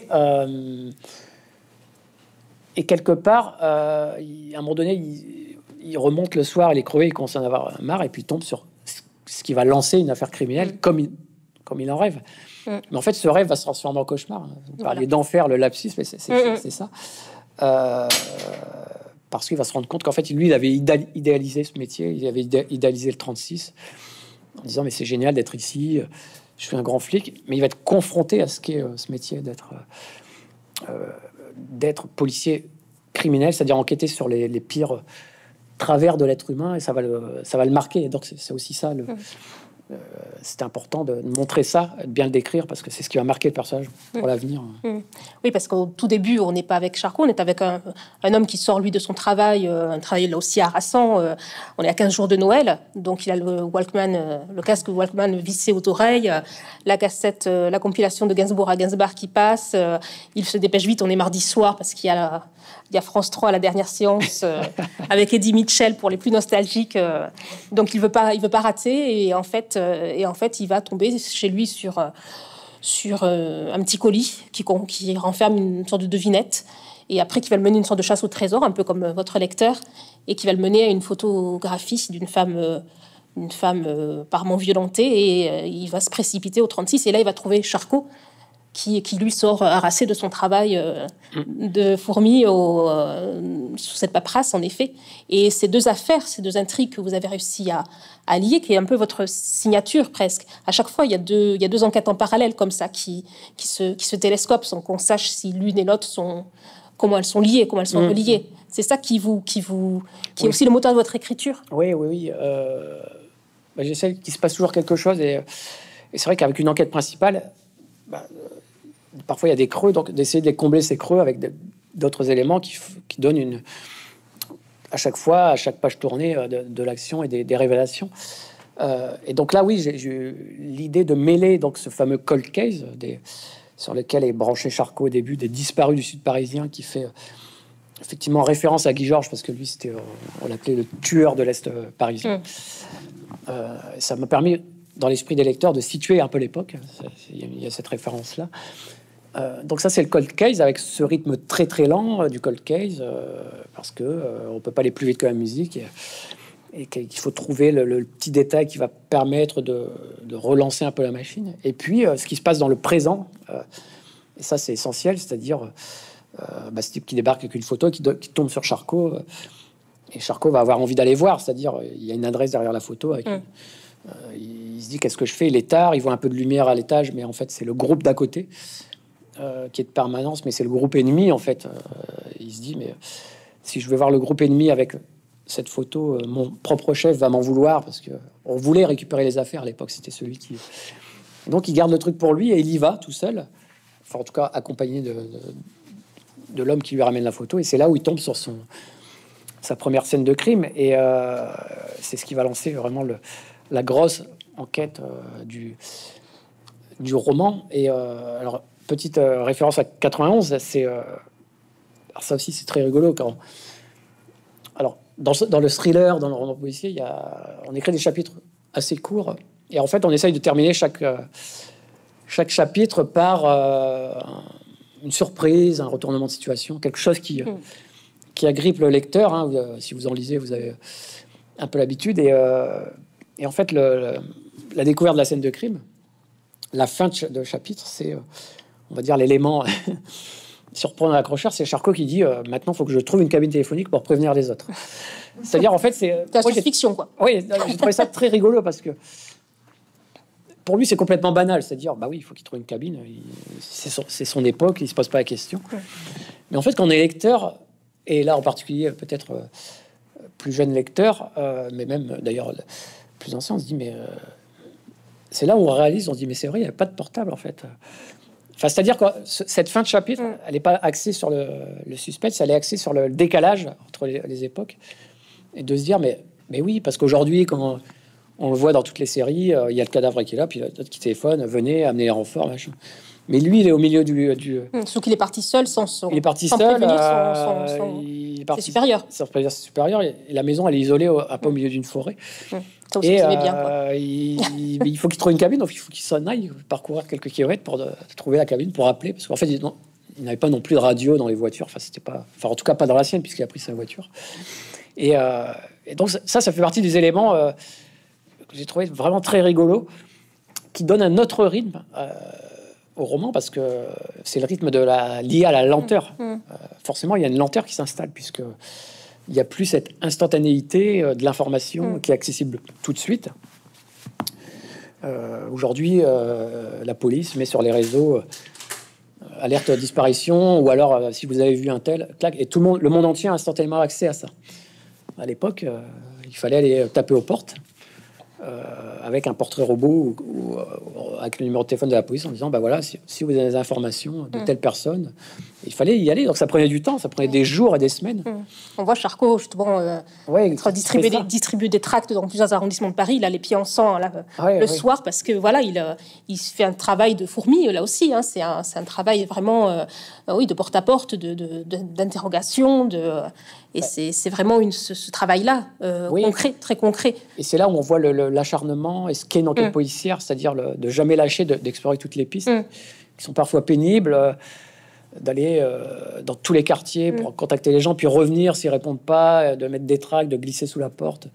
Et quelque part, à un moment donné, il remonte le soir, il est crevé, il commence à en avoir marre, et puis il tombe sur ce qui va lancer une affaire criminelle comme il en rêve. Mais en fait, ce rêve va se transformer en cauchemar. Vous parliez d'enfer, le lapsus, mais c'est ça. Parce qu'il va se rendre compte qu'en fait, lui, il avait idéalisé ce métier, il avait idéalisé le 36, en disant mais c'est génial d'être ici, je suis un grand flic, mais il va être confronté à ce qu'est ce métier d'être policier criminel, c'est-à-dire enquêter sur les pires travers de l'être humain, et ça va le marquer. Et donc c'est aussi ça, c'est important de montrer ça, de bien le décrire, parce que c'est ce qui va marquer le personnage pour l'avenir. Oui, parce qu'au tout début, on n'est pas avec Charcot, on est avec un homme qui sort, lui, de son travail, un travail là aussi harassant. On est à 15 jours de Noël, donc il a le casque Walkman vissé aux oreilles, la cassette, la compilation de Gainsbourg à Gainsbourg qui passe. Il se dépêche vite, on est mardi soir, parce qu'il y a France 3 à la dernière séance avec Eddie Mitchell pour les plus nostalgiques. Donc il veut pas rater, et en fait il va tomber chez lui sur un petit colis qui renferme une sorte de devinette, et après qui va le mener une sorte de chasse au trésor, un peu comme votre lecteur, et qui va le mener à une photographie d'une femme parement violentée, et il va se précipiter au 36, et là il va trouver Charcot qui lui sort harassé de son travail de fourmi sous cette paperasse, en effet. Et ces deux affaires, ces deux intrigues que vous avez réussi à lier, qui est un peu votre signature presque. À chaque fois, il y a deux enquêtes en parallèle comme ça qui se télescopent sans qu'on sache si l'une et l'autre comment elles sont liées, comment elles sont reliées. C'est ça qui est aussi le moteur de votre écriture. Oui. J'essaie qu'il se passe toujours quelque chose, et c'est vrai qu'avec une enquête principale, parfois il y a des creux, donc d'essayer de les combler, ces creux, avec d'autres éléments qui donnent à chaque page tournée de l'action et des révélations. Et donc là, oui, j'ai eu l'idée de mêler donc ce fameux cold case sur lequel est branché Charcot au début, des disparus du Sud parisien, qui fait effectivement référence à Guy Georges, parce que lui, on l'appelait le tueur de l'Est parisien. Ça m'a permis, dans l'esprit des lecteurs, de situer un peu l'époque. Il y a cette référence-là. Donc ça, c'est le cold case, avec ce rythme très très lent du cold case, parce que on peut pas aller plus vite que la musique, et qu'il faut trouver le petit détail qui va permettre de relancer un peu la machine. Et puis, ce qui se passe dans le présent, et ça, c'est essentiel, c'est-à-dire ce type qui débarque avec une photo, qui tombe sur Charcot, et Charcot va avoir envie d'aller voir, c'est-à-dire il y a une adresse derrière la photo, avec il se dit qu'est-ce que je fais, il est tard, il voit un peu de lumière à l'étage, mais en fait c'est le groupe d'à côté qui est de permanence, mais c'est le groupe ennemi en fait. Il se dit mais si je vais voir le groupe ennemi avec cette photo, mon propre chef va m'en vouloir, parce que on voulait récupérer les affaires à l'époque, c'était celui qui... Donc il garde le truc pour lui et il y va tout seul, enfin en tout cas accompagné de l'homme qui lui ramène la photo, et c'est là où il tombe sur sa première scène de crime, et c'est ce qui va lancer vraiment la grosse enquête du roman. Et alors, petite référence à 91, c'est Alors ça aussi, c'est très rigolo quand. Alors, dans le thriller, dans le roman policier, on écrit des chapitres assez courts. Et en fait, on essaye de terminer chaque chapitre par une surprise, un retournement de situation, quelque chose qui agrippe le lecteur. Hein. Si vous en lisez, vous avez un peu l'habitude. Et en fait, la découverte de la scène de crime, la fin de chapitre, c'est, on va dire, l'élément surprenant l'accrocheur. C'est Charcot qui dit maintenant, il faut que je trouve une cabine téléphonique pour prévenir les autres. C'est-à-dire, en fait, c'est la science-fiction, quoi. Oui, j'ai trouvé ça très rigolo parce que pour lui, c'est complètement banal. C'est-à-dire, bah oui, il faut qu'il trouve une cabine. C'est son époque, il se pose pas la question. Mais en fait, quand on est lecteur, et là en particulier, peut-être plus jeune lecteur, mais même d'ailleurs plus ancien, on se dit, mais c'est là où on réalise, on se dit, mais c'est vrai, il n'y a pas de portable en fait. Enfin, c'est-à-dire que cette fin de chapitre, elle n'est pas axée sur le suspense, elle est axée sur le décalage entre les époques. Et de se dire, mais oui, parce qu'aujourd'hui, quand on le voit dans toutes les séries, il y a le cadavre qui est là, puis d'autres qui téléphonent, venez, amener les renforts, machin. Mais lui, il est au milieu du... Sauf qu'il est parti seul sans son... Il est parti sans seul. prévenir Il est parti ses supérieurs. Ses supérieurs. Et la maison, elle est isolée, un peu au milieu d'une forêt. Ça aussi, vous bien, quoi. Il faut qu'il trouve une cabine, donc il faut qu'il s'en aille, parcourir quelques kilomètres pour trouver la cabine, pour appeler. Parce qu'en fait, il n'avait pas non plus de radio dans les voitures. Enfin, c'était pas... Enfin, en tout cas, pas dans la sienne, puisqu'il a pris sa voiture. Et donc, ça fait partie des éléments que j'ai trouvé vraiment très rigolo, qui donne un autre rythme au roman, parce que c'est le rythme lié à la lenteur. Forcément, il y a une lenteur qui s'installe, puisque il n'y a plus cette instantanéité de l'information qui est accessible tout de suite. Aujourd'hui, la police met sur les réseaux alerte disparition, ou alors si vous avez vu un tel, clac, et tout le monde entier a instantanément accès à ça. À l'époque, il fallait aller taper aux portes avec un portrait robot ou avec le numéro de téléphone de la police en disant, bah voilà, si vous avez des informations de telle personne, il fallait y aller. Donc ça prenait du temps, ça prenait des jours et des semaines. On voit Charcot justement distribuer des tracts dans plusieurs arrondissements de Paris. Il a les pieds en sang là, le soir, parce que voilà, il fait un travail de fourmi là aussi. Hein, c'est un travail vraiment de porte-à-porte, d'interrogation, et c'est vraiment ce travail-là concret, très concret. Et c'est là où on voit l'acharnement et ce qu'est une enquête policière, c'est-à-dire de jamais lâcher d'explorer toutes les pistes qui sont parfois pénibles, d'aller dans tous les quartiers pour contacter les gens, puis revenir s'ils répondent pas, de mettre des tracts, de glisser sous la porte.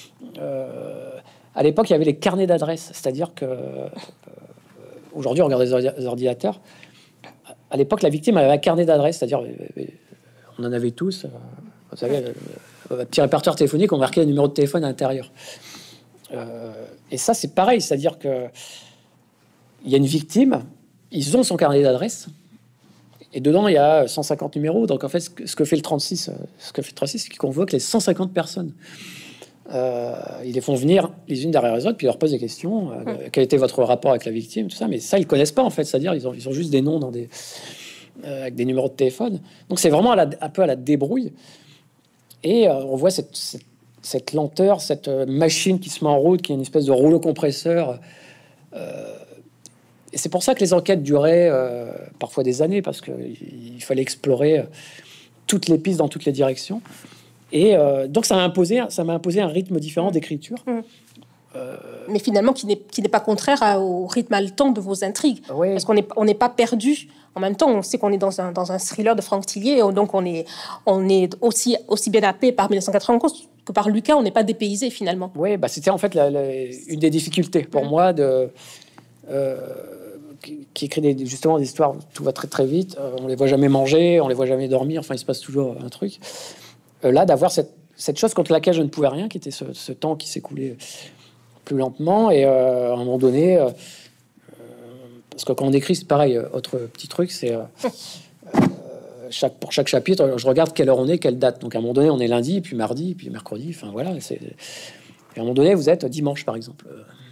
À l'époque, il y avait les carnets d'adresses, c'est-à-dire que aujourd'hui, on regarde les ordinateurs. À l'époque, la victime avait un carnet d'adresses, c'est-à-dire on en avait tous. Vous savez, un petit répertoire téléphonique, on marquait le numéro de téléphone à l'intérieur. Et ça, c'est pareil, c'est-à-dire que il y a une victime, ils ont son carnet d'adresses, et dedans, il y a 150 numéros. Donc, en fait, ce que fait le 36, c'est qu'il convoque les 150 personnes. Ils les font venir les unes derrière les autres, puis ils leur posent des questions. Quel était votre rapport avec la victime, tout ça. Mais ça, ils connaissent pas, en fait. C'est-à-dire, ils ont juste des noms avec des numéros de téléphone. Donc, c'est vraiment un peu à la débrouille. Et on voit cette lenteur, cette machine qui se met en route, qui est une espèce de rouleau compresseur. Et c'est pour ça que les enquêtes duraient parfois des années, parce qu'il fallait explorer toutes les pistes dans toutes les directions. Et donc ça m'a imposé un rythme différent d'écriture. Mais finalement, qui n'est pas contraire au rythme haletant de vos intrigues. Oui. Parce qu'on n'est pas perdu. En même temps, on sait qu'on est dans un thriller de Franck Tillier, donc on est aussi bien happé par 1991 que par Lucas, on n'est pas dépaysé finalement. Oui, bah c'était en fait une des difficultés pour moi qui écrit justement des histoires où tout va très très vite, on les voit jamais manger, on les voit jamais dormir, enfin il se passe toujours un truc. Là, d'avoir cette chose contre laquelle je ne pouvais rien, qui était ce temps qui s'écoulait plus lentement, et à un moment donné, parce que quand on écrit, c'est pareil, autre petit truc, c'est pour chaque chapitre, je regarde quelle heure on est, quelle date. Donc à un moment donné, on est lundi, puis mardi, puis mercredi, enfin voilà. Et à un moment donné, vous êtes dimanche, par exemple.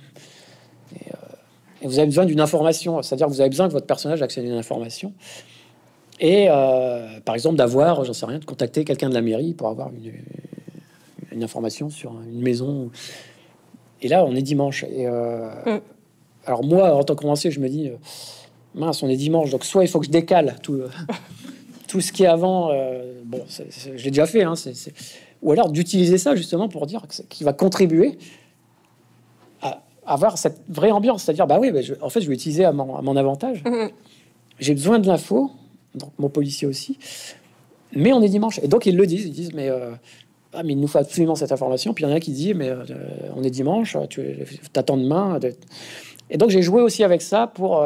Et vous avez besoin d'une information, c'est-à-dire que vous avez besoin que votre personnage accède à une information. Et par exemple, d'avoir, j'en sais rien, de contacter quelqu'un de la mairie pour avoir une information sur une maison. Et là, on est dimanche. Et alors moi, en tant que romancier, je me dis, mince, on est dimanche, donc soit il faut que je décale tout ce qui est avant, bon, je l'ai déjà fait, hein, ou alors d'utiliser ça justement pour dire qu'il va contribuer à avoir cette vraie ambiance, c'est-à-dire, bah oui, en fait, je vais utiliser à mon avantage. J'ai besoin de l'info, donc mon policier aussi, mais on est dimanche. Et donc, ils le disent, mais il nous faut absolument cette information. Puis il y en a qui disent, mais on est dimanche, tu t'attends demain. Et donc, j'ai joué aussi avec ça pour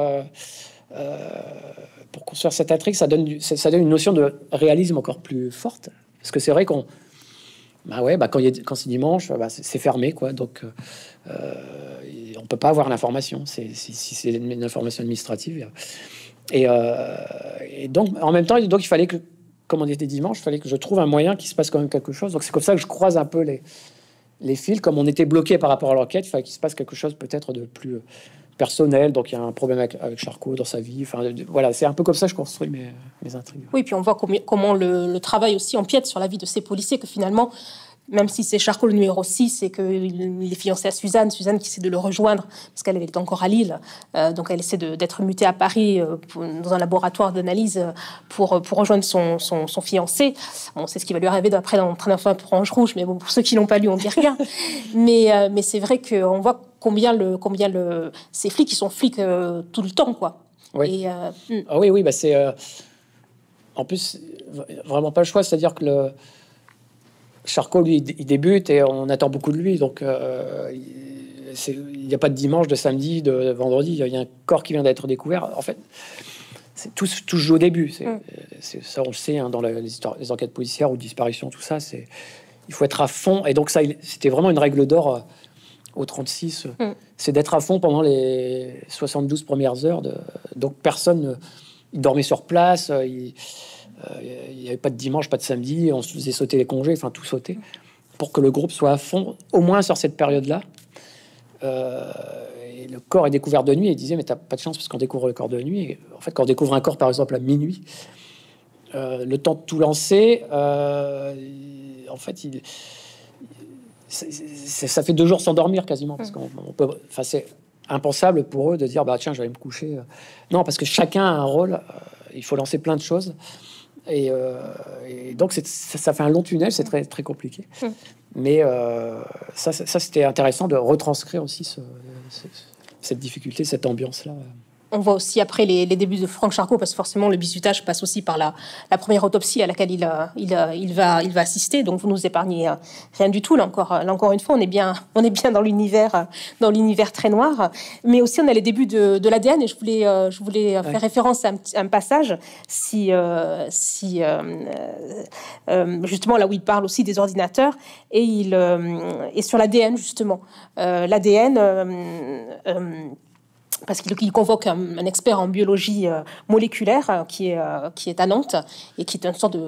construire cette intrigue. Ça donne une notion de réalisme encore plus forte. Parce que c'est vrai qu'on... quand c'est dimanche, c'est fermé, quoi. Donc, on peut pas avoir l'information. Si c'est une information administrative. Et donc, en même temps, il fallait que, comme on était dimanche, il fallait que je trouve un moyen qu'il se passe quand même quelque chose. Donc, c'est comme ça que je croise un peu les fils. Comme on était bloqué par rapport à l'enquête, il fallait qu'il se passe quelque chose peut-être de plus personnel. Donc, il y a un problème avec Charcot dans sa vie. Enfin, voilà, c'est un peu comme ça que je construis mes intrigues. Oui, puis on voit comment le travail aussi empiète sur la vie de ces policiers, que finalement, même si c'est Charcot le numéro 6 et qu'il est fiancé à Suzanne qui essaie de le rejoindre parce qu'elle est encore à Lille, donc elle essaie d'être mutée à Paris dans un laboratoire d'analyse pour rejoindre son fiancé. Bon, c'est ce qui va lui arriver d'après dans Train d'enfant pour Ange Rouge, mais bon, pour ceux qui l'ont pas lu, on dit rien. mais c'est vrai qu'on voit combien ces flics, ils sont flics tout le temps, quoi. Oui. Oui, c'est en plus vraiment pas le choix, c'est-à-dire que Charcot, lui, il débute et on attend beaucoup de lui. Donc, il n'y a pas de dimanche, de samedi, de vendredi. Il y a un corps qui vient d'être découvert. En fait, tout se joue au début. Ça, on le sait, hein, dans les enquêtes policières ou disparitions, tout ça. Il faut être à fond. Et donc, ça, c'était vraiment une règle d'or au 36. C'est d'être à fond pendant les 72 premières heures. Donc, personne... Il dormait sur place. Il n'y avait pas de dimanche, pas de samedi, on se faisait sauter les congés, enfin tout sauter, pour que le groupe soit à fond, au moins sur cette période-là. Et le corps est découvert de nuit, et il disait, mais t'as pas de chance parce qu'on découvre le corps de nuit. Et en fait, quand on découvre un corps, par exemple, à minuit, le temps de tout lancer, en fait, ça fait 2 jours sans dormir quasiment, parce qu'on peut... Enfin, c'est impensable pour eux de dire, bah tiens, j'allais me coucher. Non, parce que chacun a un rôle, il faut lancer plein de choses. Et donc ça fait un long tunnel, c'est très très compliqué. Mais ça c'était intéressant de retranscrire aussi cette difficulté, cette ambiance là. On voit aussi après les débuts de Franck Charcot, parce que forcément le bizutage passe aussi par la première autopsie à laquelle il va assister. Donc vous nous épargnez rien du tout. Là encore une fois, on est bien dans l'univers très noir. Mais aussi on a les débuts de l'ADN, et je voulais faire référence à un passage justement là où il parle aussi des ordinateurs et sur l'ADN justement. L'ADN. Parce qu'il convoque un expert en biologie moléculaire qui est à Nantes et qui est une sorte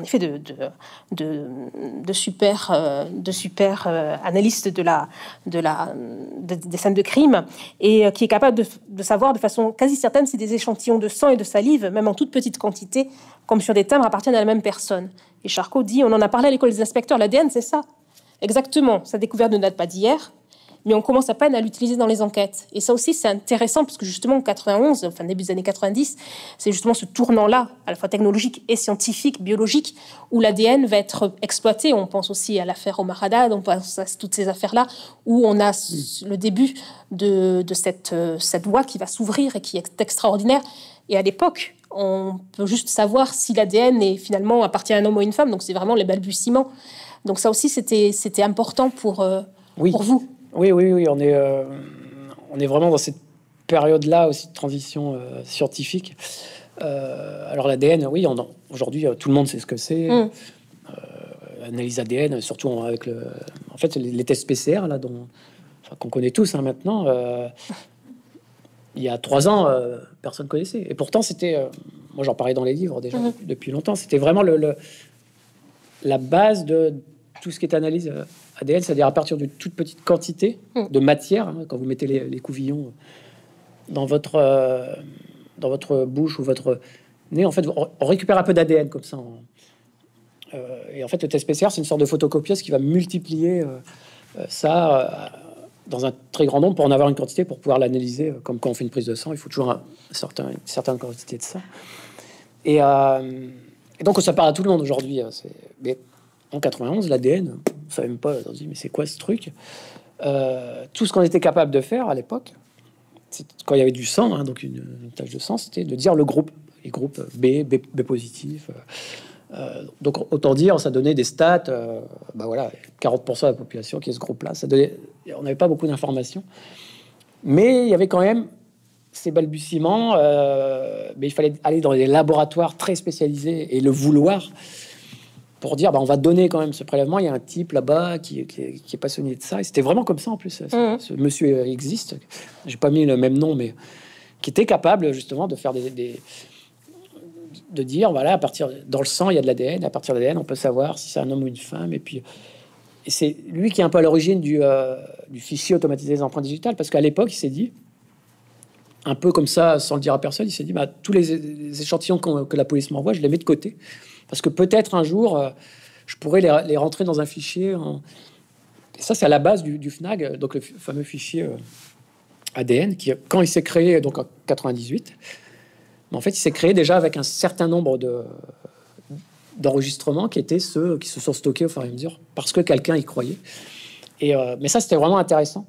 de super analyste des scènes de crime, et qui est capable de savoir de façon quasi certaine si des échantillons de sang et de salive, même en toute petite quantité, comme sur des timbres, appartiennent à la même personne. Et Charcot dit, on en a parlé à l'école des inspecteurs, l'ADN c'est ça. Exactement, sa découverte ne date pas d'hier, mais on commence à peine à l'utiliser dans les enquêtes. Et ça aussi, c'est intéressant, parce que justement, en 91, enfin début des années 90, c'est justement ce tournant-là, à la fois technologique et scientifique, biologique, où l'ADN va être exploité. On pense aussi à l'affaire Omar Haddad, on pense à toutes ces affaires-là, où on a le début de cette voie qui va s'ouvrir et qui est extraordinaire. Et à l'époque, on peut juste savoir si l'ADN est finalement appartient à un homme ou à une femme, donc c'est vraiment les balbutiements. Donc ça aussi, c'était important pour vous. Oui, on est vraiment dans cette période-là aussi de transition scientifique. Alors l'ADN, oui, aujourd'hui tout le monde sait ce que c'est. Analyse ADN, surtout avec les tests PCR là, qu'on connaît tous maintenant. Il y a 3 ans, personne connaissait. Et pourtant, c'était, moi j'en parlais dans les livres déjà depuis longtemps. C'était vraiment la base de tout ce qui est analyse ADN, c'est-à-dire à partir d'une toute petite quantité de matière, hein, quand vous mettez les couvillons dans votre bouche ou votre nez, en fait, on récupère un peu d'ADN comme ça. Et en fait, le test PCR, c'est une sorte de photocopieuse qui va multiplier ça dans un très grand nombre pour en avoir une quantité pour pouvoir l'analyser. Comme quand on fait une prise de sang, il faut toujours une certaine quantité de ça. Et Et donc, ça parle à tout le monde aujourd'hui. Mais en 91, l'ADN, on savait même pas. On se dit, mais c'est quoi ce truc? Tout ce qu'on était capable de faire à l'époque, quand il y avait du sang, hein, donc une tache de sang, c'était de dire le groupe, les groupes B positif. Donc autant dire, ça donnait des stats. Voilà, 40% de la population qui est ce groupe-là. On n'avait pas beaucoup d'informations, mais il y avait quand même ces balbutiements. Mais il fallait aller dans des laboratoires très spécialisés et le vouloir pour dire, on va donner quand même ce prélèvement. Il y a un type là-bas qui est passionné de ça. Et c'était vraiment comme ça en plus. Ce monsieur existe. J'ai pas mis le même nom, mais qui était capable justement de faire de dire, voilà, à partir dans le sang, il y a de l'ADN. À partir de l'ADN, on peut savoir si c'est un homme ou une femme. Et c'est lui qui est un peu à l'origine du fichier automatisé des empreintes digitales, parce qu'à l'époque, il s'est dit, un peu comme ça, sans le dire à personne, il s'est dit, tous les échantillons que la police m'envoie, je les mets de côté. Parce que peut-être un jour, je pourrais les rentrer dans un fichier. Et ça, c'est à la base du FNAG, donc le fameux fichier ADN, qui, quand il s'est créé, donc en 98, en fait, il s'est créé déjà avec un certain nombre d'enregistrements qui étaient ceux qui se sont stockés au fur et à mesure, parce que quelqu'un y croyait. Mais ça, c'était vraiment intéressant.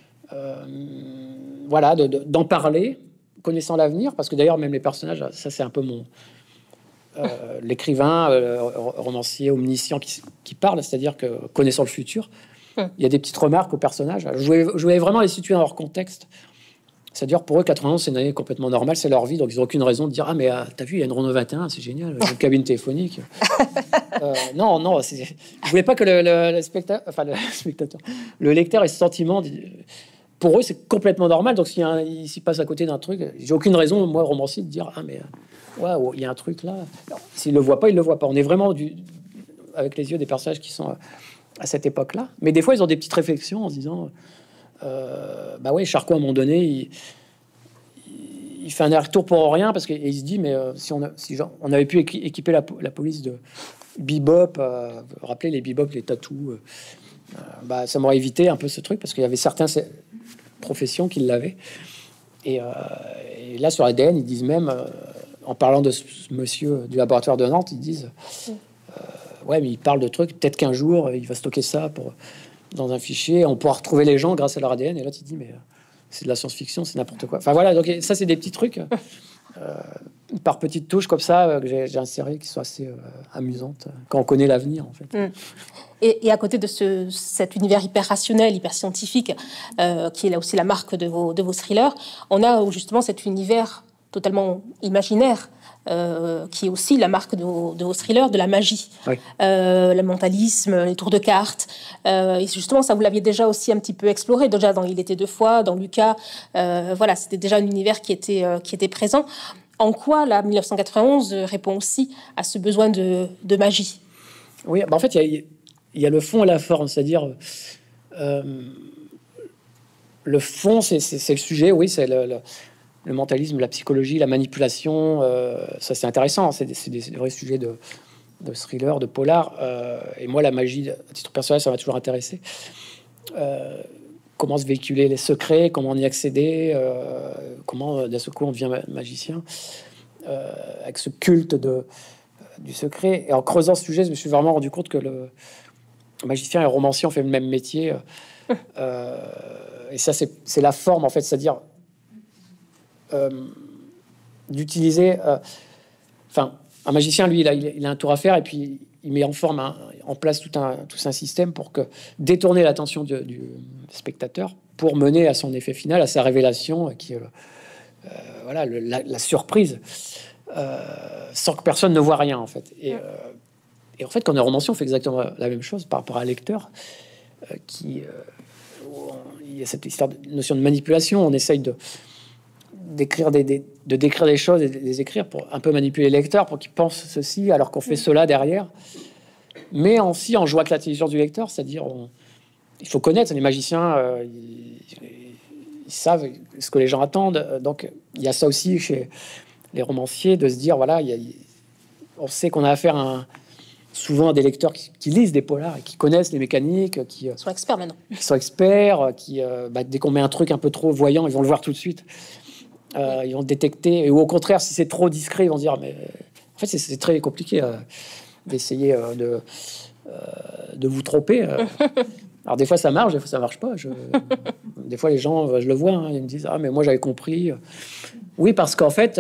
Voilà, d'en parler, connaissant l'avenir, parce que d'ailleurs, même les personnages, ça, c'est un peu l'écrivain, romancier, omniscient qui parle, c'est-à-dire que connaissant le futur, il y a des petites remarques aux personnages. Je voulais vraiment les situer dans leur contexte. C'est-à-dire pour eux, 91, c'est une année complètement normale, c'est leur vie, donc ils n'ont aucune raison de dire, ah mais t'as vu, il y a une Renault 21, c'est génial, il y a une cabine téléphonique. Non, je voulais pas que le spectateur, le lecteur ait ce sentiment. Pour eux, c'est complètement normal. Donc s'il s'y passe à côté d'un truc, j'ai aucune raison, moi, romancier, de dire, ah mais waouh, il y a un truc là. S'il le voit pas, il le voit pas. On est vraiment avec les yeux des personnages qui sont à cette époque-là. Mais des fois, ils ont des petites réflexions en se disant, ouais, Charcot, à un moment donné, il fait un aller-retour pour rien, parce qu'il se dit, mais si on avait pu équiper la police de bebop, rappelez les bebop, les tatous, ça m'aurait évité un peu ce truc, parce qu'il y avait certaines professions qui l'avaient. Et là, sur ADN, ils disent même, en parlant de ce monsieur du laboratoire de Nantes, ils disent, ouais, mais il parle de trucs, peut-être qu'un jour, il va stocker ça dans un fichier, on pourra retrouver les gens grâce à leur ADN. Et là, tu te dis, mais c'est de la science-fiction, c'est n'importe quoi. Enfin voilà, donc ça, c'est des petits trucs par petites touches comme ça que j'ai insérées, qui sont assez amusantes quand on connaît l'avenir, en fait. Et à côté de cet univers hyper rationnel, hyper scientifique, qui est là aussi la marque de vos thrillers, on a justement cet univers totalement imaginaire, qui est aussi la marque de vos thrillers, de la magie, oui. Le mentalisme, les tours de cartes. Et justement, ça, vous l'aviez déjà aussi un petit peu exploré, déjà dans Il était deux fois, dans Lucas. Voilà, c'était déjà un univers qui était présent. En quoi, la 1991 répond aussi à ce besoin de magie? Oui, en fait, il y a le fond et la forme, c'est-à-dire... le fond, c'est le sujet, oui, c'est le mentalisme, la psychologie, la manipulation, ça c'est intéressant, c'est des vrais sujets de thriller, de polar. Et moi, la magie, à titre personnel, ça m'a toujours intéressé. Comment se véhiculer les secrets, comment y accéder, comment d'un seul coup on devient magicien, avec ce culte du secret. Et en creusant ce sujet, je me suis vraiment rendu compte que le magicien et le romancier ont fait le même métier. Et ça, c'est la forme, en fait, c'est-à-dire d'utiliser... un magicien, lui, il a un tour à faire, et puis il met en place tout un système pour détourner l'attention du spectateur pour mener à son effet final, à sa révélation, qui est la surprise, sans que personne ne voit rien, en fait. Et en fait, quand on est romancier, on fait exactement la même chose par rapport à un lecteur il y a cette histoire de notion de manipulation. On essaye de décrire des choses et de les écrire pour un peu manipuler les lecteurs, pour qu'ils pensent ceci alors qu'on fait cela derrière. Mais aussi en jouant avec l'intelligence du lecteur, c'est-à-dire il faut connaître les magiciens, ils savent ce que les gens attendent. Donc il y a ça aussi chez les romanciers, de se dire, voilà, on sait qu'on a affaire souvent à des lecteurs qui lisent des polars et qui connaissent les mécaniques, qui sont experts maintenant. Qui sont experts, dès qu'on met un truc un peu trop voyant, ils vont le voir tout de suite. Ils vont le détecter. Et, ou au contraire, si c'est trop discret, ils vont dire, mais En fait, c'est très compliqué d'essayer de vous tromper. Alors des fois ça marche, des fois ça marche pas. Des fois les gens, je le vois, hein, ils me disent ah mais moi j'avais compris. Oui parce qu'en fait,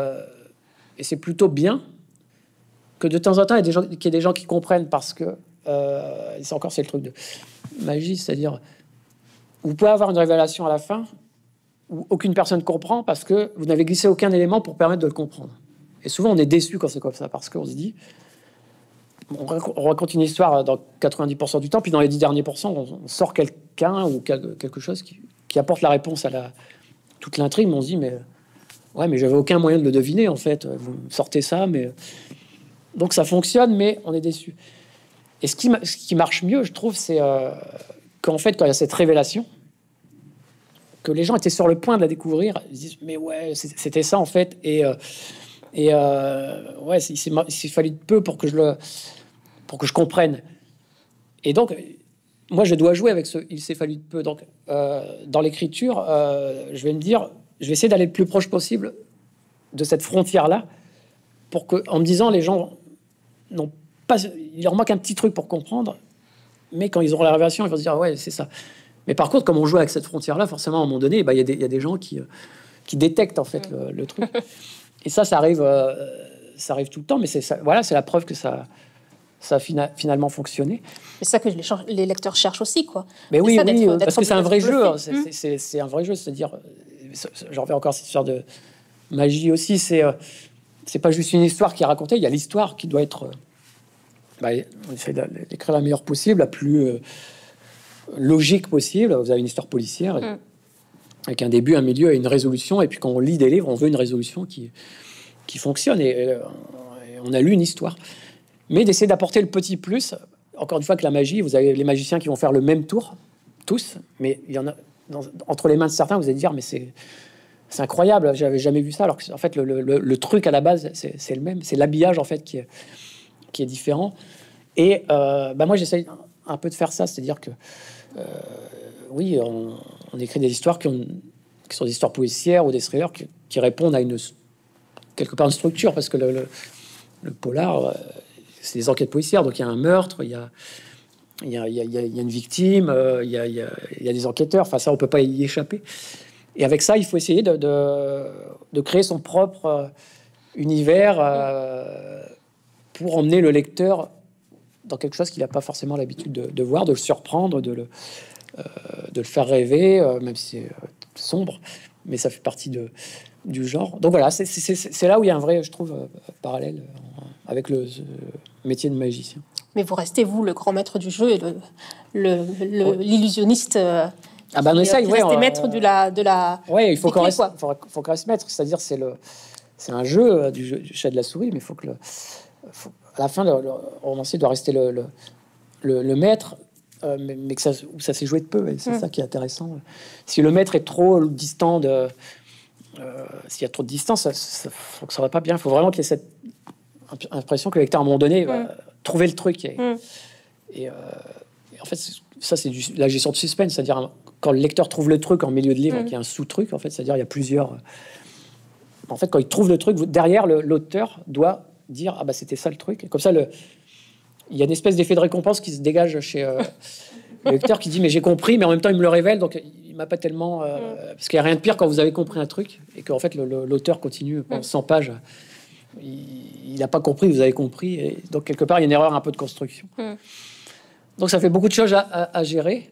et c'est plutôt bien que de temps en temps il y ait des gens qui comprennent parce que c'est le truc de magie, c'est-à-dire vous pouvez avoir une révélation à la fin où aucune personne comprend parce que vous n'avez glissé aucun élément pour permettre de le comprendre. Et souvent on est déçu quand c'est comme ça parce qu'on se dit on raconte une histoire dans 90% du temps, puis dans les 10 derniers pourcents, on sort quelqu'un ou quelque chose qui apporte la réponse à toute l'intrigue. Mais on se dit, mais j'avais aucun moyen de le deviner, en fait. Vous me sortez ça, mais... Donc ça fonctionne, mais on est déçu. Et ce qui marche mieux, je trouve, c'est qu'en fait, quand il y a cette révélation, que les gens étaient sur le point de la découvrir, ils se disent, mais ouais, c'était ça, en fait. Et ouais, il s'est fallu de peu pour que je comprenne. Et donc, moi, je dois jouer avec ce il s'est fallu de peu. Donc, dans l'écriture, je vais me dire, je vais essayer d'aller le plus proche possible de cette frontière-là, pour que, en me disant, les gens n'ont pas, il leur manque un petit truc pour comprendre, mais quand ils auront la révélation, ils vont se dire, ouais, c'est ça. Mais par contre, comme on joue avec cette frontière-là, forcément, à un moment donné, il y a des gens qui détectent en fait le truc. Et ça arrive tout le temps, mais c'est la preuve que ça a finalement fonctionné. C'est ça que les lecteurs cherchent aussi, quoi. Mais oui, parce que c'est un vrai jeu. C'est un vrai jeu, c'est-à-dire, j'en reviens encore à cette histoire de magie aussi. C'est pas juste une histoire qui est racontée. Il y a l'histoire qui doit être. On essaie d'écrire la meilleure possible, la plus logique possible. Vous avez une histoire policière avec un début, un milieu et une résolution. Et puis quand on lit des livres, on veut une résolution qui fonctionne. Et on a lu une histoire. Mais d'essayer d'apporter le petit plus. Encore une fois, que la magie, vous avez les magiciens qui vont faire le même tour, tous. Mais il y en a entre les mains de certains, vous allez dire, mais c'est incroyable, j'avais jamais vu ça. Alors que en fait, le truc à la base, c'est le même. C'est l'habillage en fait qui est différent. Et moi, j'essaye un peu de faire ça, c'est-à-dire que oui, on écrit des histoires qui sont des histoires policières ou des thrillers qui répondent à quelque part une structure, parce que le polar, c'est des enquêtes policières, donc il y a un meurtre, il y a une victime, il y a des enquêteurs. Enfin, ça, on peut pas y échapper. Et avec ça, il faut essayer de créer son propre univers pour emmener le lecteur dans quelque chose qu'il n'a pas forcément l'habitude de voir, de le surprendre, de le faire rêver, même si c'est sombre, mais ça fait partie du genre. Donc voilà, c'est là où il y a un vrai, je trouve, parallèle avec le métier de magicien. Mais vous restez, vous, le grand maître du jeu et l'illusionniste. On essaye, restez maître de la. Oui, il faut qu'on reste maître. C'est-à-dire, c'est un jeu du chat de la souris, mais il faut que à la fin, le romancier doit rester le maître, mais que ça s'est joué de peu. Et c'est ça qui est intéressant. Si le maître est trop distant s'il y a trop de distance, ça va pas bien. Il faut vraiment qu'il y ait cette impression que le lecteur, à un moment donné, va trouver le truc. Et en fait, ça, c'est la gestion de suspense. C'est-à-dire, quand le lecteur trouve le truc en milieu de livre, qu'il y a un sous-truc, en fait, c'est-à-dire, il y a plusieurs... En fait, quand il trouve le truc, derrière, l'auteur doit dire « Ah, c'était ça, le truc ». Et comme ça, il y a une espèce d'effet de récompense qui se dégage chez le lecteur qui dit « Mais j'ai compris », mais en même temps, il me le révèle, donc il m'a pas tellement... Parce qu'il n'y a rien de pire quand vous avez compris un truc et qu'en fait, l'auteur continue pendant 100 pages. Il n'a pas compris, vous avez compris. Et donc, quelque part, il y a une erreur un peu de construction. Donc, ça fait beaucoup de choses à gérer.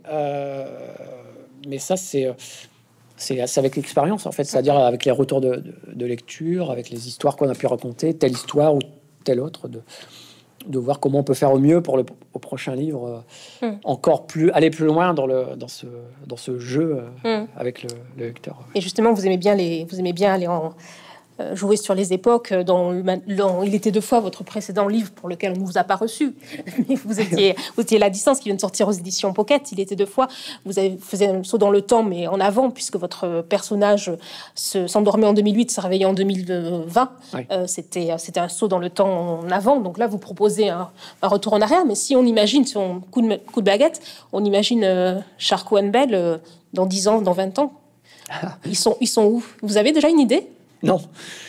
Mais ça, c'est avec l'expérience, en fait. C'est-à-dire avec les retours de lecture, avec les histoires qu'on a pu raconter, telle histoire ou telle autre, de voir comment on peut faire au mieux pour au prochain livre, aller plus loin dans ce jeu avec le lecteur. Et justement, vous aimez bien aller jouer sur les époques. Il était 2 fois votre précédent livre pour lequel on ne vous a pas reçu. Mais vous étiez La Distance, qui vient de sortir aux éditions Pocket. Il était 2 fois. Vous avez fait un saut dans le temps, mais en avant, puisque votre personnage s'endormait en 2008, se réveillait en 2020. Oui. C'était un saut dans le temps en avant. Donc là, vous proposez un retour en arrière. Mais si on imagine, si on coup de baguette, on imagine Charcot and Bell dans 10 ans, dans 20 ans. Ils sont où? Vous avez déjà une idée? Non,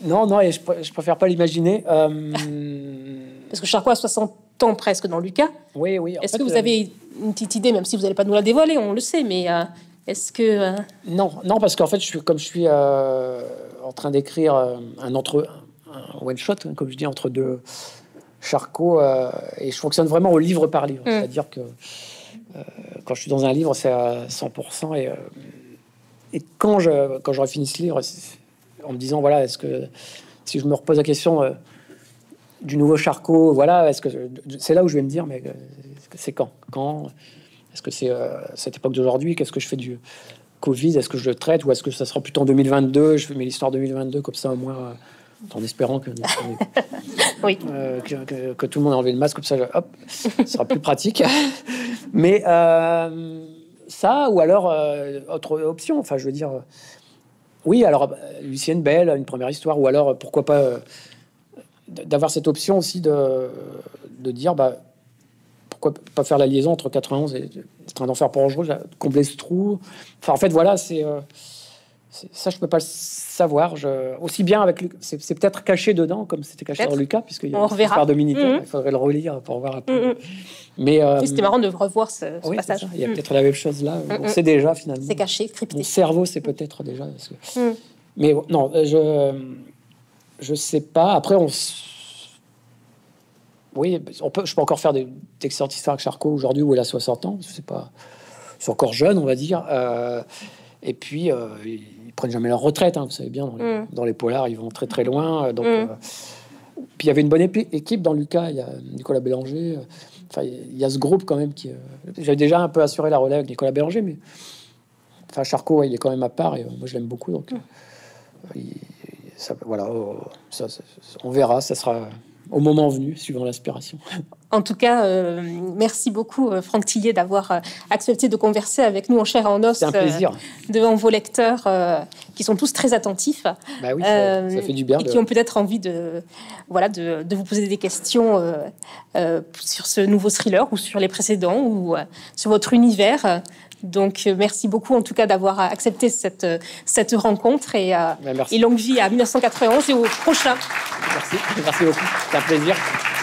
Non, non, et je préfère pas l'imaginer. Parce que Charcot a 60 ans presque dans Lucas. Oui, oui. Est-ce que vous avez une petite idée, même si vous n'allez pas nous la dévoiler, on le sait, mais est-ce que... Non, non, parce qu'en fait, comme je suis en train d'écrire un one-shot, hein, comme je dis, entre deux Charcot, et je fonctionne vraiment au livre par livre. C'est-à-dire que quand je suis dans un livre, c'est à 100%. Et quand j'aurai fini ce livre, en me disant, voilà, est-ce que si je me repose la question du nouveau Charcot, voilà, est-ce que c'est là où je vais me dire, mais c'est quand est-ce que c'est cette époque d'aujourd'hui? Qu'est-ce que je fais du Covid? Est-ce que je le traite ou est-ce que ça sera plutôt en 2022? Je fais mes histoires 2022 comme ça au moins, en espérant que, oui. que tout le monde a enlevé le masque, comme ça, hop, ce sera plus pratique. Mais ça, ou alors autre option, enfin, je veux dire, oui, alors Lucienne Bell, une première histoire, ou alors pourquoi pas d'avoir cette option aussi de dire, bah, pourquoi pas faire la liaison entre 91 et Train d'enfer pour Ange Rouge, combler ce trou. Enfin, en fait, voilà, c'est ça, je peux pas le savoir. Aussi bien avec Lucas, c'est peut-être caché dedans, comme c'était caché dans Lucas, puisqu'il y a une histoire de militaire. Il faudrait le relire pour voir un peu. Mais c'était marrant de revoir ce passage. Il y a peut-être la même chose là. On sait déjà finalement. C'est caché, crypté. Mon cerveau, c'est peut-être déjà. Mais non, je sais pas. Après, oui, je peux encore faire des textes d'histoire avec Charcot aujourd'hui où il a 60 ans. C'est encore jeune, on va dire. Et puis, ils prennent jamais leur retraite, hein, vous savez bien. Dans les polars, ils vont très très loin. Donc, puis il y avait une bonne équipe dans Lucas. Il y a Nicolas Bélanger. Enfin, il y a ce groupe quand même qui. J'avais déjà un peu assuré la relève avec Nicolas Bélanger, mais enfin Charcot, ouais, il est quand même à part. Et moi, je l'aime beaucoup. Donc, voilà, on verra. Ça sera au moment venu, suivant l'inspiration. En tout cas, merci beaucoup, Franck Tillier, d'avoir accepté de converser avec nous en chair et en os. C'est un plaisir. Devant vos lecteurs qui sont tous très attentifs. Bah oui, ça fait du bien. Et qui ont peut-être envie de vous poser des questions sur ce nouveau thriller ou sur les précédents ou sur votre univers. Donc, merci beaucoup, en tout cas, d'avoir accepté cette rencontre et longue vie à 1991 et au prochain. Merci beaucoup. C'est un plaisir.